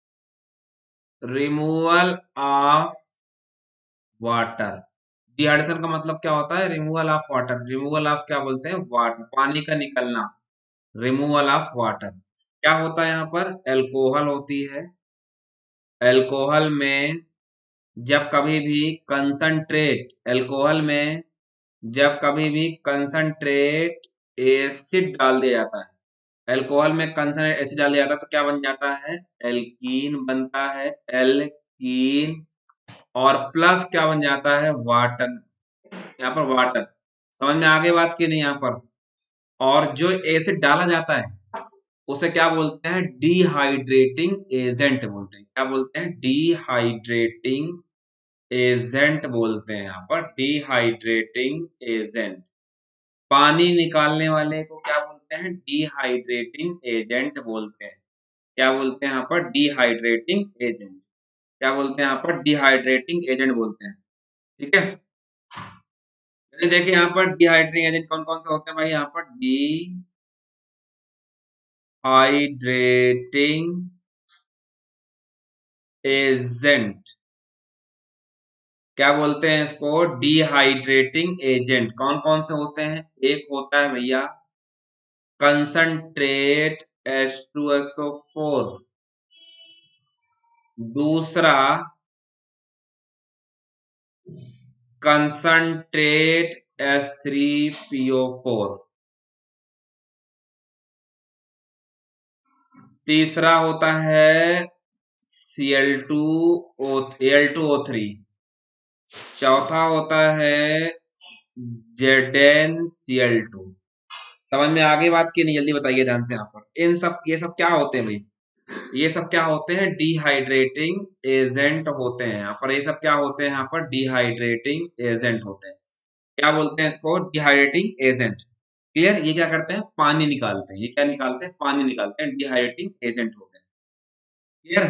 removal of water. Dehydration का मतलब क्या होता है removal of water, removal of क्या बोलते हैं वाटर, पानी का निकलना, रिमूवल ऑफ वाटर। क्या होता है यहाँ पर एल्कोहल होती है, एल्कोहल में जब कभी भी कंसंट्रेट, एल्कोहल में जब कभी भी कंसंट्रेट एसिड डाल दिया जाता है, एल्कोहल में कंसंट्रेट एसिड डाल दिया जाता है तो क्या बन जाता है एल्कीन बनता है, एल्कीन। और प्लस क्या बन जाता है, वाटर, यहाँ पर वाटर। समझ में आ गई बात की नहीं यहाँ पर। और जो एसिड डाला जाता है उसे क्या बोलते हैं, डिहाइड्रेटिंग एजेंट बोलते हैं। क्या बोलते हैं, डिहाइड्रेटिंग एजेंट बोलते हैं यहाँ पर, डिहाइड्रेटिंग एजेंट। पानी निकालने वाले को क्या बोलते हैं, डिहाइड्रेटिंग एजेंट बोलते हैं। क्या बोलते हैं यहाँ पर, डिहाइड्रेटिंग एजेंट। क्या बोलते हैं यहाँ पर, डिहाइड्रेटिंग एजेंट बोलते हैं। ठीक है, देखिए यहाँ पर डिहाइड्रेटिंग एजेंट कौन कौन से होते हैं भाई, यहाँ पर डिहाइड्रेटिंग एजेंट, क्या बोलते हैं इसको, डिहाइड्रेटिंग एजेंट। कौन कौन से होते हैं, एक होता है भैया concentrate H two S O four, दूसरा concentrate S three P O four, तीसरा होता है C L two O L two O three, चौथा होता है Z N C L two. समझ में आगे बात की नहीं, जल्दी बताइए ध्यान से यहाँ पर। इन सब, ये सब क्या होते हैं भाई, ये सब क्या होते हैं, डिहाइड्रेटिंग एजेंट होते हैं यहाँ पर। ये सब क्या होते हैं यहाँ पर, डिहाइड्रेटिंग एजेंट होते हैं। क्या बोलते हैं इसको, डिहाइड्रेटिंग एजेंट। क्लियर, ये क्या करते हैं, पानी निकालते हैं। ये क्या निकालते हैं, पानी निकालते हैं, डिहाइड्रेटिंग एजेंट होते हैं। क्लियर,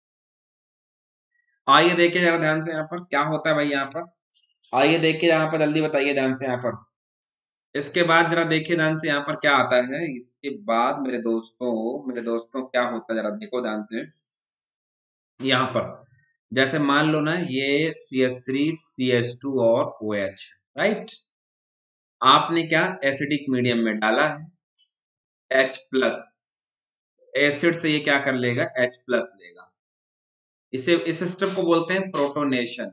आइए देखिए जरा ध्यान से यहाँ पर क्या होता है भाई यहाँ पर। आइए देखिए यहाँ पर, जल्दी बताइए ध्यान से यहाँ पर। इसके बाद जरा देखिए ध्यान से यहाँ पर क्या आता है। इसके बाद मेरे दोस्तों, मेरे दोस्तों क्या होता है जरा देखो ध्यान से यहाँ पर। जैसे मान लो ना, ये C H three C H two और ओ एच, राइट। आपने क्या एसिडिक मीडियम में डाला है H प्लस, एसिड से ये क्या कर लेगा, H प्लस लेगा। इसे, इस सिस्टम को बोलते हैं प्रोटोनेशन।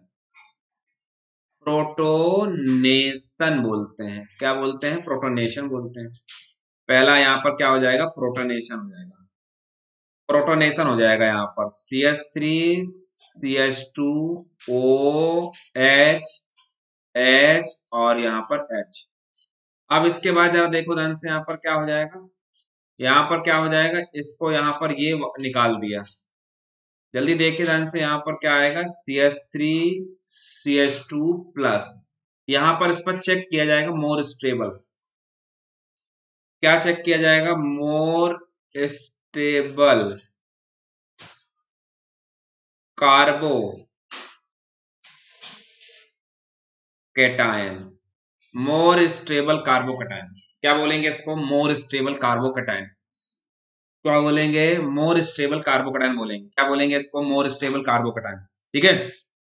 प्रोटोनेशन बोलते हैं, क्या बोलते हैं, प्रोटोनेशन बोलते हैं। पहला यहाँ पर क्या हो जाएगा, प्रोटोनेशन हो जाएगा। प्रोटोनेशन हो जाएगा यहाँ पर C H three C H two O H H और यहाँ पर H। अब इसके बाद जरा देखो ध्यान से यहाँ पर क्या हो जाएगा, यहाँ पर क्या हो जाएगा, इसको यहाँ पर ये निकाल दिया। जल्दी देखिए ध्यान से यहाँ पर क्या आएगा, C H three C H two plus. यहाँ पर इस पर चेक किया जाएगा मोर स्टेबल। क्या चेक किया जाएगा, more stable carbocation, more stable carbocation. क्या बोलेंगे इसको, मोर स्टेबल कार्बोकैटायन। क्या बोलेंगे, मोर स्टेबल कार्बोकैटायन बोलेंगे। क्या बोलेंगे इसको, मोर स्टेबल कार्बोकैटायन। ठीक है,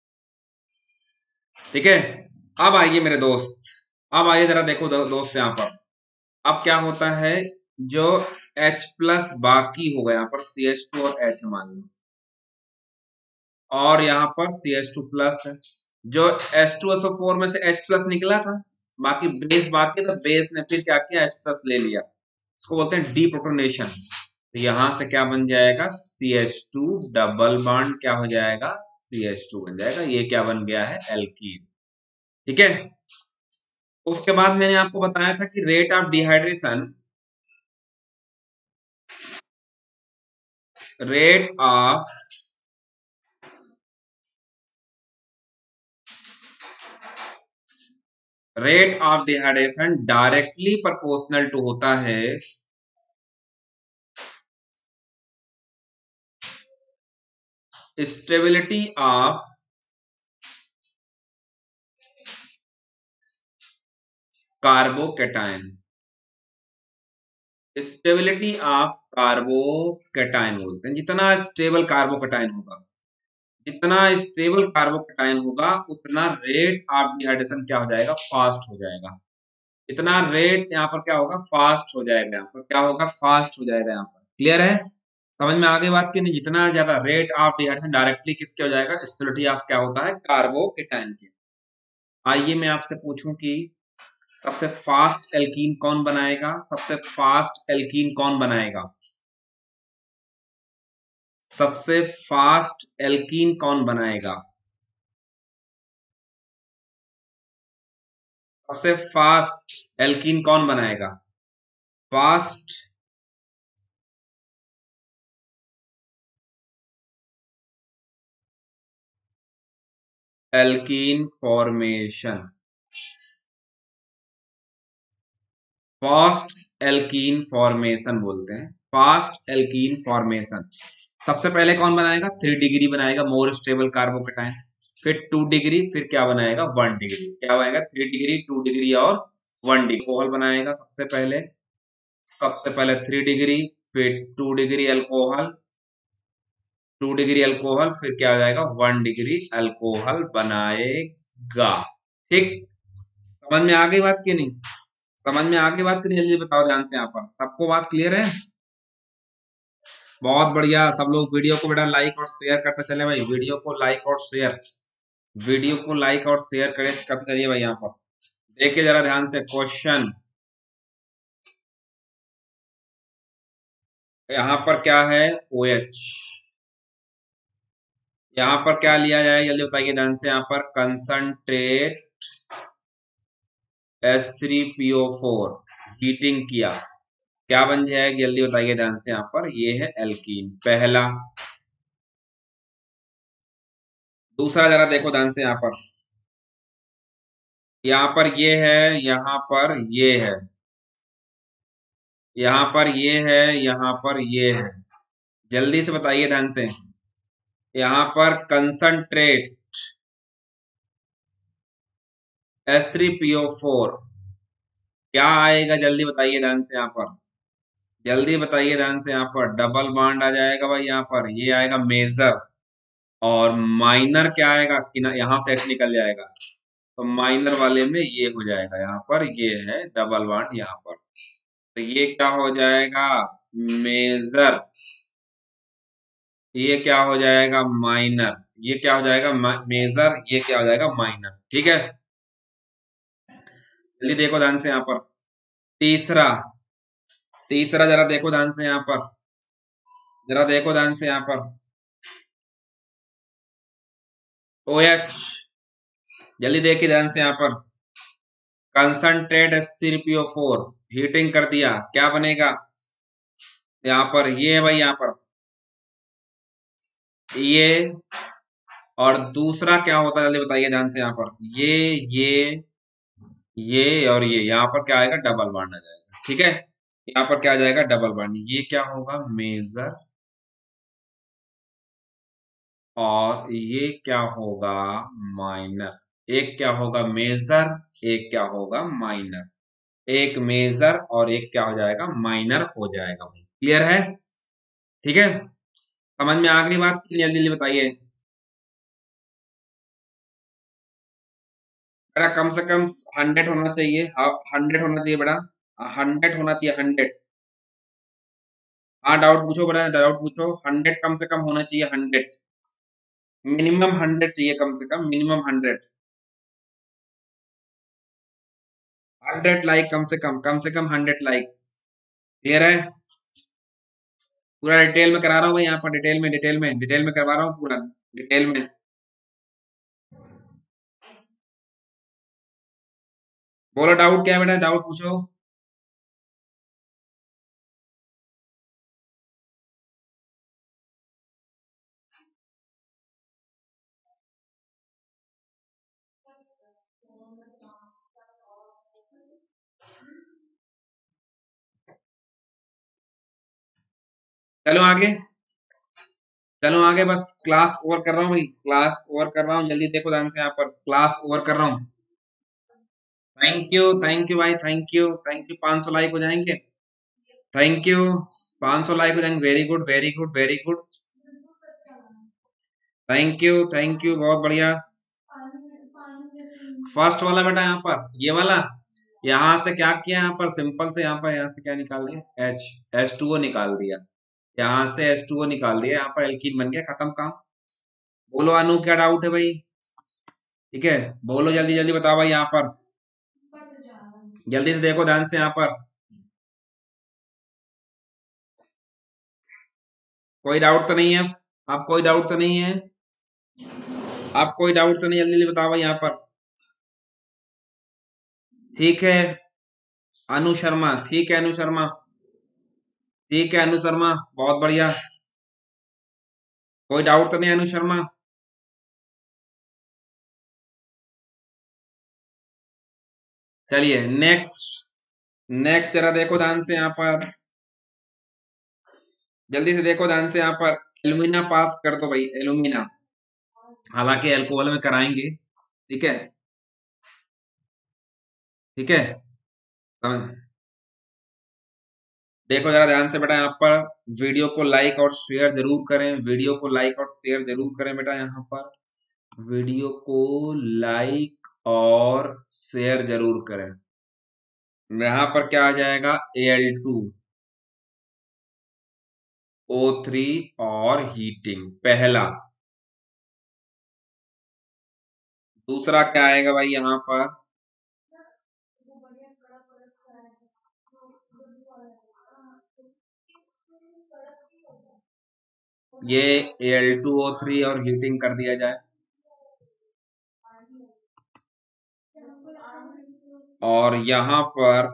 ठीक है। अब आइए मेरे दोस्त, अब आइए जरा देखो दो, दोस्त यहाँ पर। अब क्या होता है, जो H प्लस बाकी होगा यहाँ पर सी एच टू और H मान लो, और यहाँ पर सी एच टू प्लस है। जो H two S O four में से H प्लस निकला था, बाकी बेस बाकी था, बेस ने फिर क्या किया, H प्लस ले लिया। इसको बोलते हैं डीप्रोटोनेशन। तो यहां से क्या बन जाएगा, C H two double bond क्या हो जाएगा, सी एच टू बन जाएगा। ये क्या बन गया है, एल्कीन। ठीक है, उसके बाद मैंने आपको बताया था कि rate of dehydration, rate of rate of dehydration directly proportional to होता है stability of carbocation. Stability of carbocation बोलते हैं। जितना स्टेबल कार्बोकैटायन होगा, जितना स्टेबल कार्बोकैटायन होगा, उतना रेट ऑफ डिहाइड्रेशन क्या हो जाएगा, फास्ट हो जाएगा। इतना रेट यहाँ पर क्या होगा, फास्ट हो जाएगा। यहाँ पर क्या होगा, फास्ट हो जाएगा। यहाँ पर क्लियर है, समझ में आगे बात की नहीं। जितना ज्यादा रेट ऑफ डिहाइड्रेशन डायरेक्टली किसके हो जाएगा, स्टेबिलिटी ऑफ क्या होता है, कार्बोकैटायन के। आइए मैं आपसे पूछूं कि सबसे फास्ट एल्कीन कौन बनाएगा, सबसे फास्ट एल्कीन कौन बनाएगा, सबसे फास्ट एल्कीन कौन बनाएगा। सबसे फास्ट एल्कीन कौन बनाएगा? Fast alkene formation, fast alkene formation बोलते हैं, फास्ट एल्कीन फॉर्मेशन। सबसे पहले कौन बनाएगा? थ्री डिग्री बनाएगा, मोर स्टेबल कार्बोकेटाइन। फिर टू डिग्री, फिर क्या बनाएगा? One degree. क्या बनाएगा? थ्री डिग्री, टू डिग्री और वन डिग्री अल्कोहल बनाएगा सबसे पहले। सबसे पहले थ्री डिग्री, फिर two degree alcohol, two degree alcohol, फिर क्या हो जाएगा? वन डिग्री अल्कोहल बनाएगा। ठीक, समझ में आ गई बात की नहीं? समझ में आ गई बात की नहीं? जल्दी बताओ ध्यान से, यहाँ पर सबको बात क्लियर है? बहुत बढ़िया। सब लोग वीडियो को बेटा लाइक और शेयर करते चले भाई, वीडियो को लाइक और शेयर, वीडियो को लाइक और शेयर करे करते चलिए भाई। यहाँ पर देखिए जरा ध्यान से क्वेश्चन, यहाँ पर क्या है? O H. यहाँ पर क्या लिया जाए जल्दी बताइए ध्यान से। यहाँ पर concentrate S three P O four heating किया, क्या बन जाएगा जल्दी बताइए ध्यान से। यहाँ पर ये है एल्कीन पहला। दूसरा जरा देखो ध्यान से, यहाँ पर यहाँ पर ये है, यहाँ पर ये है, यहाँ पर ये है, यहाँ पर ये है, जल्दी से बताइए ध्यान से। यहाँ पर concentrate S three P O four क्या आएगा जल्दी बताइए ध्यान से। यहाँ पर जल्दी बताइए ध्यान से। यहाँ पर डबल बॉन्ड आ जाएगा भाई, यहाँ पर ये आएगा मेजर, और माइनर क्या आएगा? कि ना यहाँ से एक्स निकल जाएगा, तो माइनर वाले में ये हो जाएगा। यहाँ पर ये है डबल बॉन्ड यहाँ पर, तो ये क्या हो जाएगा? मेजर। ये क्या हो जाएगा? माइनर। ये क्या हो जाएगा? मेजर। ये क्या हो जाएगा? माइनर। ठीक है, जल्दी देखो ध्यान से। यहाँ पर तीसरा, तीसरा जरा देखो ध्यान से। यहाँ पर जरा देखो ध्यान से। यहाँ पर ओ एच, जल्दी देखिए ध्यान से। यहाँ पर concentrate S three P O four heating कर दिया, क्या बनेगा? यहाँ पर ये है भाई, यहाँ पर ये, और दूसरा क्या होता है जल्दी बताइए ध्यान से। यहाँ पर ये ये ये और ये, यहाँ पर क्या आएगा? डबल बॉन्ड आ जाएगा। ठीक है, यहाँ पर क्या आ जाएगा? Double bond. ये क्या होगा? मेजर, और ये क्या होगा? माइनर। एक क्या होगा? मेजर, एक क्या होगा? माइनर। एक मेजर और एक क्या हो जाएगा? माइनर हो जाएगा भाई। क्लियर है? ठीक है, समझ में आ गई बात? जल्दी जल्दी बताइए बेटा। कम से कम हंड्रेड होना चाहिए, हंड्रेड होना चाहिए बेटा, हंड्रेड होना चाहिए, हंड्रेड। हाँ, डाउट पूछो बेटा, डाउट पूछो। हंड्रेड कम से कम होना चाहिए, हंड्रेड मिनिमम, हंड्रेड चाहिए कम से कम, मिनिमम हंड्रेड। हंड्रेड लाइक कम से कम, कम से कम हंड्रेड लाइक्स। क्लियर है? पूरा डिटेल में करा रहा हूँ भाई, यहाँ पर डिटेल में, डिटेल में, डिटेल में करवा रहा हूँ पूरा, डिटेल में। बोलो डाउट क्या है बेटा, डाउट पूछो। चलो आगे, चलो आगे, बस क्लास ओवर कर रहा हूँ भाई, क्लास ओवर कर रहा हूँ। जल्दी देखो ध्यान से, यहाँ पर क्लास ओवर कर रहा हूँ। थैंक यू, थैंक यू भाई, थैंक यू, थैंक यू। पाँच सौ लाइक हो जाएंगे, थैंक यू। पाँच सौ लाइक हो जाएंगे, very good, very good, very good. Thank you, thank you, बहुत बढ़िया। फर्स्ट वाला बेटा, यहाँ पर ये वाला, यहाँ से क्या किया? यहाँ पर सिंपल से, यहाँ पर यहाँ से क्या निकाल दिया? एच, एच टू ओ निकाल दिया, यहाँ से एच टू ओ निकाल दिया, यहाँ पर एल्कीन बन गया, खत्म काम। बोलो अनु, क्या डाउट है भाई? ठीक है, बोलो जल्दी जल्दी बताओ भाई। यहाँ पर जल्दी से देखो ध्यान से। यहाँ पर कोई डाउट तो नहीं है? आप कोई डाउट तो नहीं है? आप कोई डाउट तो नहीं? जल्दी जल्दी बताओ भाई यहाँ पर। ठीक है अनु शर्मा, ठीक है अनु शर्मा, ठीक है अनु शर्मा, बहुत बढ़िया। कोई डाउट तो नहीं अनु शर्मा? चलिए नेक्स्ट, नेक्स्ट जरा देखो ध्यान से यहाँ पर, जल्दी से देखो ध्यान से यहाँ पर। एलुमिना पास कर दो भाई, एलुमिना, हालांकि अल्कोहल में कराएंगे, ठीक है, ठीक है। समझ- देखो जरा ध्यान से बेटा, यहाँ पर वीडियो को लाइक और शेयर जरूर करें, वीडियो को लाइक और शेयर जरूर करें बेटा, यहाँ पर वीडियो को लाइक और शेयर जरूर करें। यहाँ पर क्या आ जाएगा, A L two O three और हीटिंग पहला। दूसरा क्या आएगा भाई यहाँ पर, ये A L two O three और हीटिंग कर दिया जाए, और यहाँ पर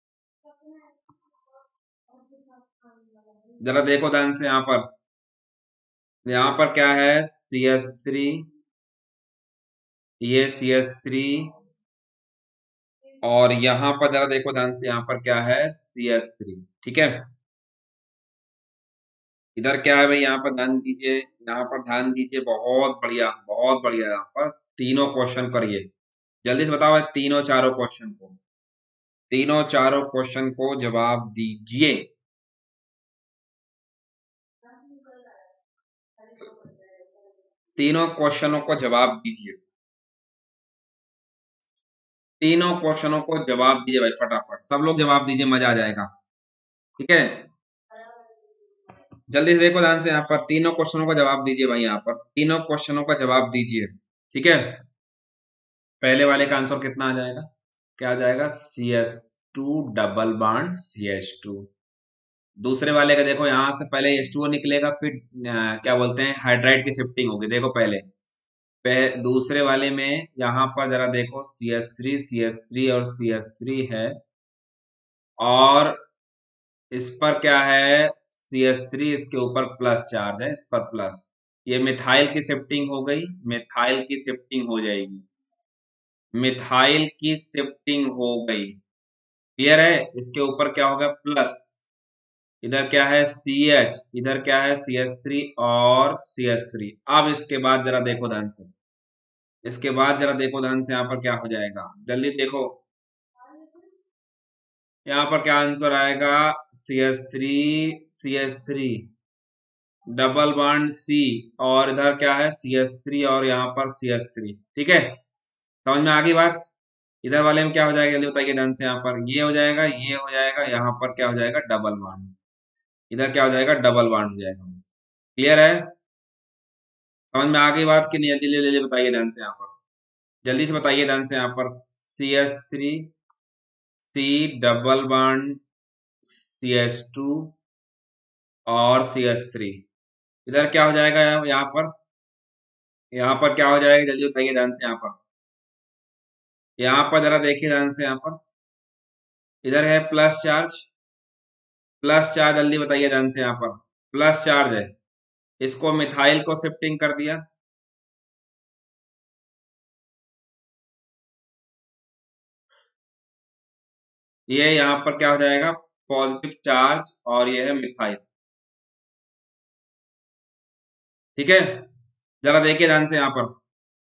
जरा देखो ध्यान से, यहाँ पर, यहाँ पर क्या है, सी एस थ्री, ये सी एस थ्री, और यहाँ पर जरा देखो ध्यान से, यहाँ पर क्या है, सी एस थ्री, ठीक है। इधर क्या है भाई, यहाँ पर ध्यान दीजिए, यहाँ पर ध्यान दीजिए, बहुत बढ़िया, बहुत बढ़िया। यहाँ पर तीनों क्वेश्चन करिए, जल्दी से बताओ तीनों चारों क्वेश्चन को, तीनों चारों क्वेश्चन को जवाब दीजिए। तीनों क्वेश्चनों को जवाब दीजिए, तीनों क्वेश्चनों को जवाब दीजिए भाई, फटाफट सब लोग जवाब दीजिए, मजा आ जाएगा, ठीक है। जल्दी से देखो ध्यान से, यहाँ पर तीनों क्वेश्चनों का जवाब दीजिए भाई, यहाँ पर तीनों क्वेश्चनों का जवाब दीजिए, ठीक है। पहले वाले का आंसर कितना आ जाएगा, क्या आ जाएगा, C S two double bond C H two. दूसरे वाले का देखो, यहाँ से पहले एच टू ओ निकलेगा, फिर आ, क्या बोलते हैं, हाइड्राइड की शिफ्टिंग होगी, देखो पहले, पह, दूसरे वाले में यहाँ पर जरा देखो, C S three C S three और सी एस थ्री है, और इस पर क्या है, सी एस थ्री, इसके ऊपर प्लस चार्ज है, इस पर प्लस, ये मिथाइल की शिफ्टिंग हो गई, मिथाइल की शिफ्टिंग हो जाएगी, मिथाइल की शिफ्टिंग हो गई, क्लियर है। इसके ऊपर क्या होगा, प्लस, इधर क्या है, सी एच, इधर क्या है, सी एस थ्री और सी एस थ्री। अब इसके बाद जरा देखो ध्यान से, इसके बाद जरा देखो ध्यान से, यहाँ पर क्या हो जाएगा, जल्दी देखो, यहाँ पर क्या आंसर आएगा, C S three C S three double bond C, और इधर क्या है, सी एस थ्री और यहाँ पर सी एस थ्री, ठीक है। समझ में आ गई बात। इधर वाले में क्या हो जाएगा, जल्दी बताइए ध्यान से, यहाँ पर ये हो जाएगा, ये हो जाएगा, यहाँ पर क्या हो जाएगा, डबल बॉन्ड, इधर क्या हो जाएगा, डबल बॉन्ड हो जाएगा, क्लियर है। समझ में आ गई बात कि नहीं, जल्दी जल्दी जल्दी बताइए ध्यान से, यहाँ पर जल्दी से बताइए ध्यान से, यहाँ पर C S three C double bond C S two और सी एस थ्री, इधर क्या हो जाएगा, यहाँ पर, यहाँ पर क्या हो जाएगा, जल्दी बताइए ध्यान से, यहाँ पर, यहाँ पर जरा देखिए ध्यान से, यहाँ पर इधर है प्लस चार्ज, प्लस चार्ज, जल्दी बताइए ध्यान से, यहाँ पर प्लस चार्ज है, इसको मिथाइल को शिफ्टिंग कर दिया, ये यहाँ पर क्या हो जाएगा, पॉजिटिव चार्ज, और ये है मिथाइल, ठीक है। जरा देखिए ध्यान से, यहाँ पर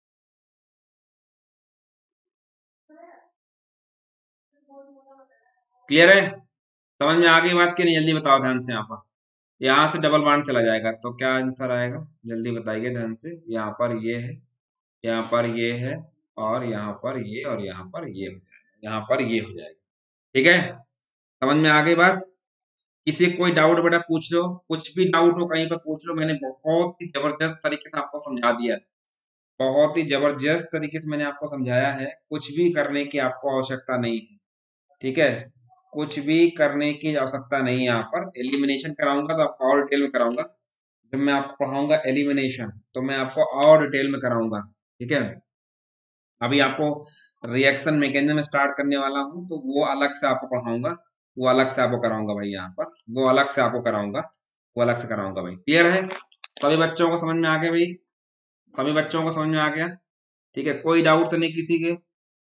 क्लियर है, समझ में आ गई बात कि नहीं, जल्दी बताओ ध्यान से, यहाँ पर यहाँ से डबल बॉन्ड चला जाएगा तो क्या आंसर आएगा, जल्दी बताइए ध्यान से, यहाँ पर ये है, यहाँ पर ये है, और यहाँ पर ये, और यहाँ पर ये हो जाएगा, यहाँ पर ये हो जाएगा, ठीक है। समझ में आ गई बात। किसी को कोई डाउट बेटा पूछ लो, कुछ भी डाउट हो कहीं पर पूछ लो, मैंने बहुत ही जबरदस्त तरीके से आपको समझा दिया है, बहुत ही जबरदस्त तरीके से मैंने आपको समझाया है, कुछ भी करने की आपको आवश्यकता नहीं है, ठीक है, कुछ भी करने की आवश्यकता नहीं है। यहाँ पर एलिमिनेशन कराऊंगा तो आपको और डिटेल में कराऊंगा, जब मैं आपको पढ़ाऊंगा एलिमिनेशन तो मैं आपको और डिटेल में कराऊंगा, ठीक है। अभी आपको रिएक्शन मैकेनिज्म स्टार्ट करने वाला हूँ, तो वो अलग से आपको पढ़ाऊंगा, वो अलग से आपको कराऊंगा भाई, यहाँ पर वो अलग से आपको कराऊंगा, वो अलग से कराऊंगा भाई। क्लियर है? सभी बच्चों को समझ में आ गया भाई? सभी बच्चों को समझ में आ गया? ठीक है, कोई डाउट तो नहीं किसी के?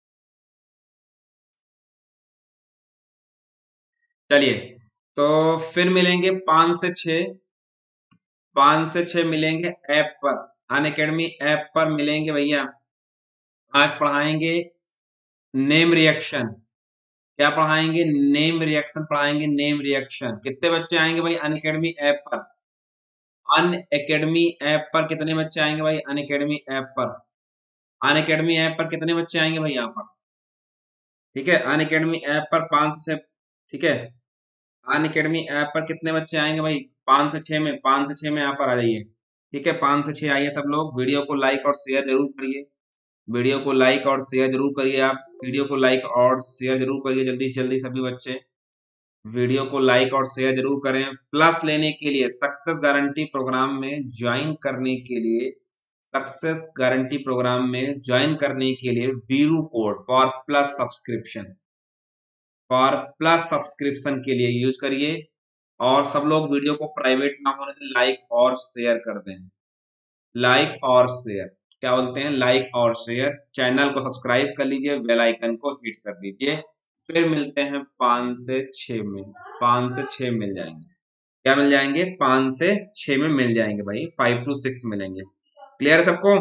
चलिए, तो फिर मिलेंगे पांच से छह, पांच से छह मिलेंगे ऐप पर, अनअकैडमी ऐप पर मिलेंगे भैया। आज पढ़ाएंगे नेम रिएक्शन। क्या पढ़ाएंगे? नेम रिएक्शन पढ़ाएंगे, नेम रिएक्शन। कितने बच्चे आएंगे भाई अनअकैडमी ऐप पर? अनअकैडमी ऐप पर कितने बच्चे आएंगे भाई? अनअकैडमी ऐप पर, अनअकैडमी ऐप पर कितने बच्चे आएंगे भाई यहाँ पर? ठीक है, अनअकैडमी ऐप पर पांच से, ठीक है, अनअकैडमी ऐप पर कितने बच्चे आएंगे भाई? पांच से छह में, पांच से छह में यहाँ पर आ जाइए। ठीक है, पांच से छह आइए सब लोग। वीडियो को लाइक और शेयर जरूर करिए, वीडियो को लाइक और शेयर जरूर करिए आप, वीडियो को लाइक और शेयर जरूर करिए जल्दी से जल्दी सभी बच्चे, वीडियो को लाइक और शेयर जरूर करें। प्लस लेने के लिए, सक्सेस गारंटी प्रोग्राम में ज्वाइन करने के लिए, सक्सेस गारंटी प्रोग्राम में ज्वाइन करने के लिए Veeru code for plus subscription, for plus subscription के लिए यूज करिए। और सब लोग वीडियो को प्राइवेट ना होने से लाइक और शेयर कर दें, लाइक और शेयर, क्या बोलते हैं, लाइक और शेयर। चैनल को सब्सक्राइब कर लीजिए, बेल आइकन को हिट कर दीजिए। फिर मिलते हैं पांच से छह में, पांच से छह मिल जाएंगे। क्या मिल जाएंगे? पांच से छह में मिल जाएंगे भाई, फाइव टू सिक्स मिलेंगे। क्लियर है सबको?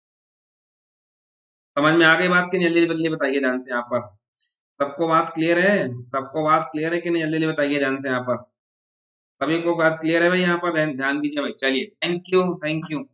समझ में आ गई बात की नहीं? जल्दी जल्दी बताइए ध्यान से यहाँ पर। सबको बात क्लियर है? सबको बात क्लियर है कि नहीं? जल्दी जल्दी बताइए ध्यान से यहाँ पर। सभी को बात क्लियर है भाई? यहाँ पर ध्यान ध्यान दीजिए भाई। चलिए, थैंक यू, थैंक यू।